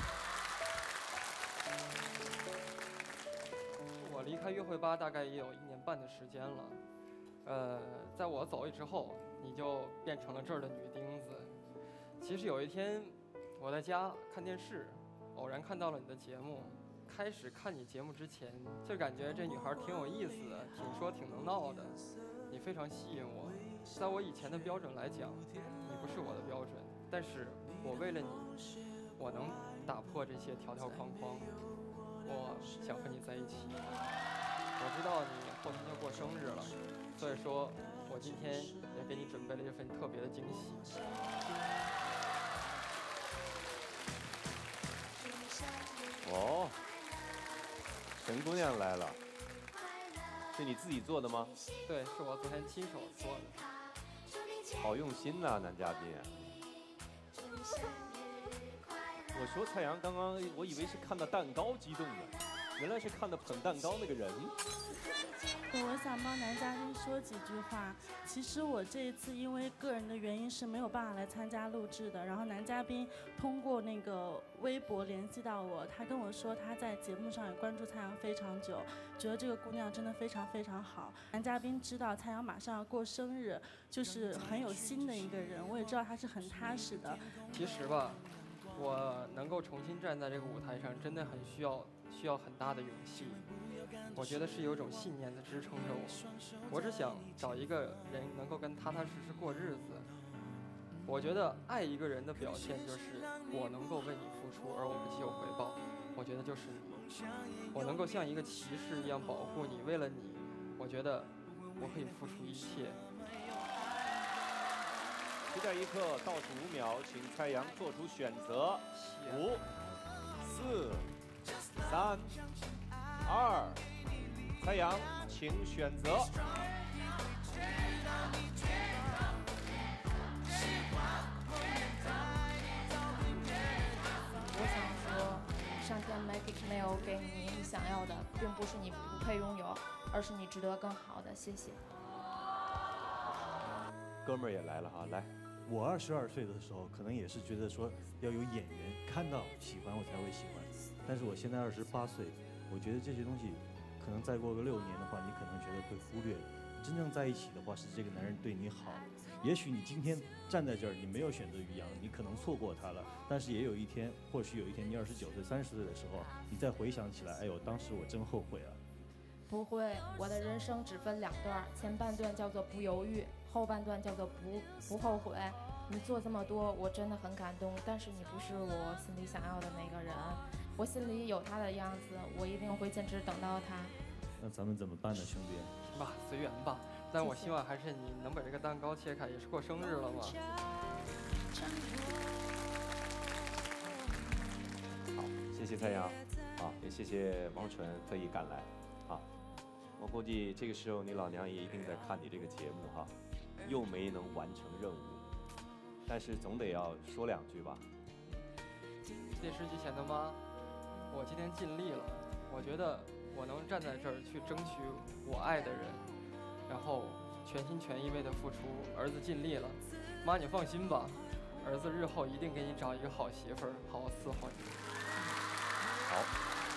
我离开约会吧大概也有一年半的时间了，呃，在我走了之后，你就变成了这儿的女钉子。其实有一天。我在家看电视，偶然看到了你的节目。开始看你节目之前，就感觉这女孩挺有意思的，挺说挺能闹的，你非常吸引我。在我以前的标准来讲，你不是我的标准，但是我为了你，我能打破这些条条框框。我想和你在一起。我知道你后天要过生日了，所以说我今天也给你准备了一份特别的惊喜。 哦，陈姑娘来了，是你自己做的吗？ 对，是我昨天亲手做的。 好用心呐、啊，男嘉宾。我说蔡阳刚刚，我以为是看到蛋糕激动的，原来是看到捧蛋糕那个人。 我想帮男嘉宾说几句话。其实我这一次因为个人的原因是没有办法来参加录制的，然后男嘉宾通过那个微博联系到我，他跟我说他在节目上也关注蔡阳非常久，觉得这个姑娘真的非常非常好。男嘉宾知道蔡阳马上要过生日，就是很有心的一个人，我也知道他是很踏实的。 其实吧，我能够重新站在这个舞台上，真的很需要需要很大的勇气。我觉得是有一种信念在支撑着我。我只想找一个人能够跟踏踏实实过日子。我觉得爱一个人的表现就是我能够为你付出，而我不计有回报。我觉得就是你，我能够像一个骑士一样保护你，为了你，我觉得我可以付出一切。 期待一刻，倒数五秒，请蔡阳做出选择。五、四、三、二，蔡阳，请选择。 我想说，上天没给没有给你你想要的，并不是你不配拥有，而是你值得更好的。谢谢。 哥们儿也来了哈，来。 我二十二岁的时候，可能也是觉得说要有眼缘，看到喜欢我才会喜欢。但是我现在二十八岁，我觉得这些东西，可能再过个六年的话，你可能觉得会忽略， 真正在一起的话，是这个男人对你好。也许你今天站在这儿，你没有选择于洋，你可能错过他了。但是也有一天，或许有一天，你二十九岁、三十岁的时候，你再回想起来，哎呦，当时我真后悔啊。 不会，我的人生只分两段，前半段叫做不犹豫，后半段叫做不不后悔。你做这么多，我真的很感动，但是你不是我心里想要的那个人。我心里有他的样子，我一定会坚持等到他。 那咱们怎么办呢，兄弟？ 是吧，随缘吧。但我希望还是你能把这个蛋糕切开，也是过生日了嘛。 好，谢谢蔡阳，啊，也谢谢王纯特意赶来，啊，我估计这个时候你老娘也一定在看你这个节目哈，又没能完成任务，但是总得要说两句吧。 电视机前的妈，我今天尽力了，我觉得我能站在这儿去争取我爱的人，然后全心全意为他付出，儿子尽力了，妈你放心吧，儿子日后一定给你找一个好媳妇儿，好好伺候你。 好。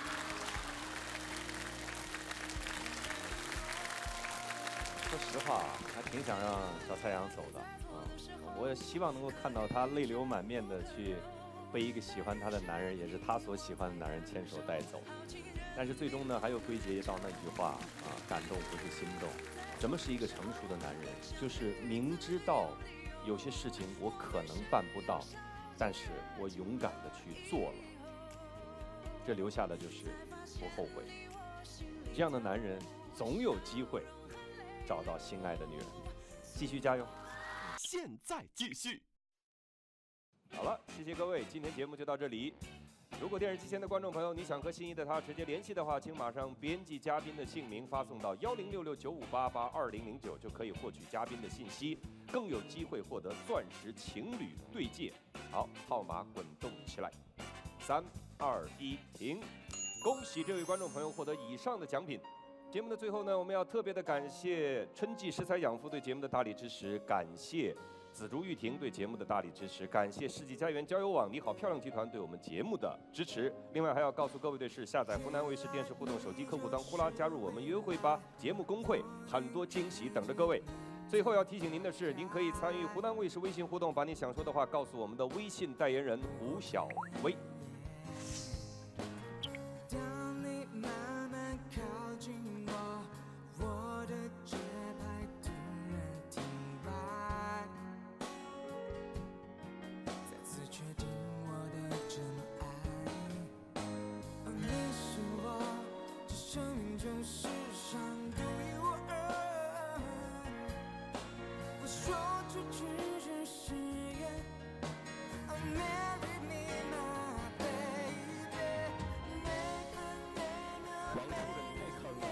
说实话，还挺想让小太阳走的啊，我也希望能够看到他泪流满面的去被一个喜欢他的男人，也是他所喜欢的男人牵手带走。但是最终呢，还又归结到那句话啊，感动不是心动。什么是一个成熟的男人？就是明知道有些事情我可能办不到，但是我勇敢的去做了。这留下的就是不后悔。这样的男人总有机会找到心爱的女人。继续加油！ 现在继续。 好了，谢谢各位，今天节目就到这里。如果电视机前的观众朋友，你想和心仪的他直接联系的话，请马上编辑嘉宾的姓名发送到幺零六六九五八八二零零九，就可以获取嘉宾的信息，更有机会获得钻石情侣对戒。好，号码滚动起来，三二一，停！恭喜这位观众朋友获得以上的奖品。节目的最后呢，我们要特别的感谢春季食材养肤对节目的大力支持，感谢紫竹玉婷对节目的大力支持，感谢世纪佳缘交友网你好漂亮集团对我们节目的支持。另外还要告诉各位的是，下载湖南卫视电视互动手机客户端呼啦，加入我们约会吧节目公会，很多惊喜等着各位。最后要提醒您的是，您可以参与湖南卫视微信互动，把你想说的话告诉我们的微信代言人胡小薇。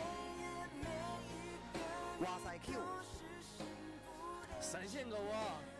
哇塞 Q，闪现狗啊！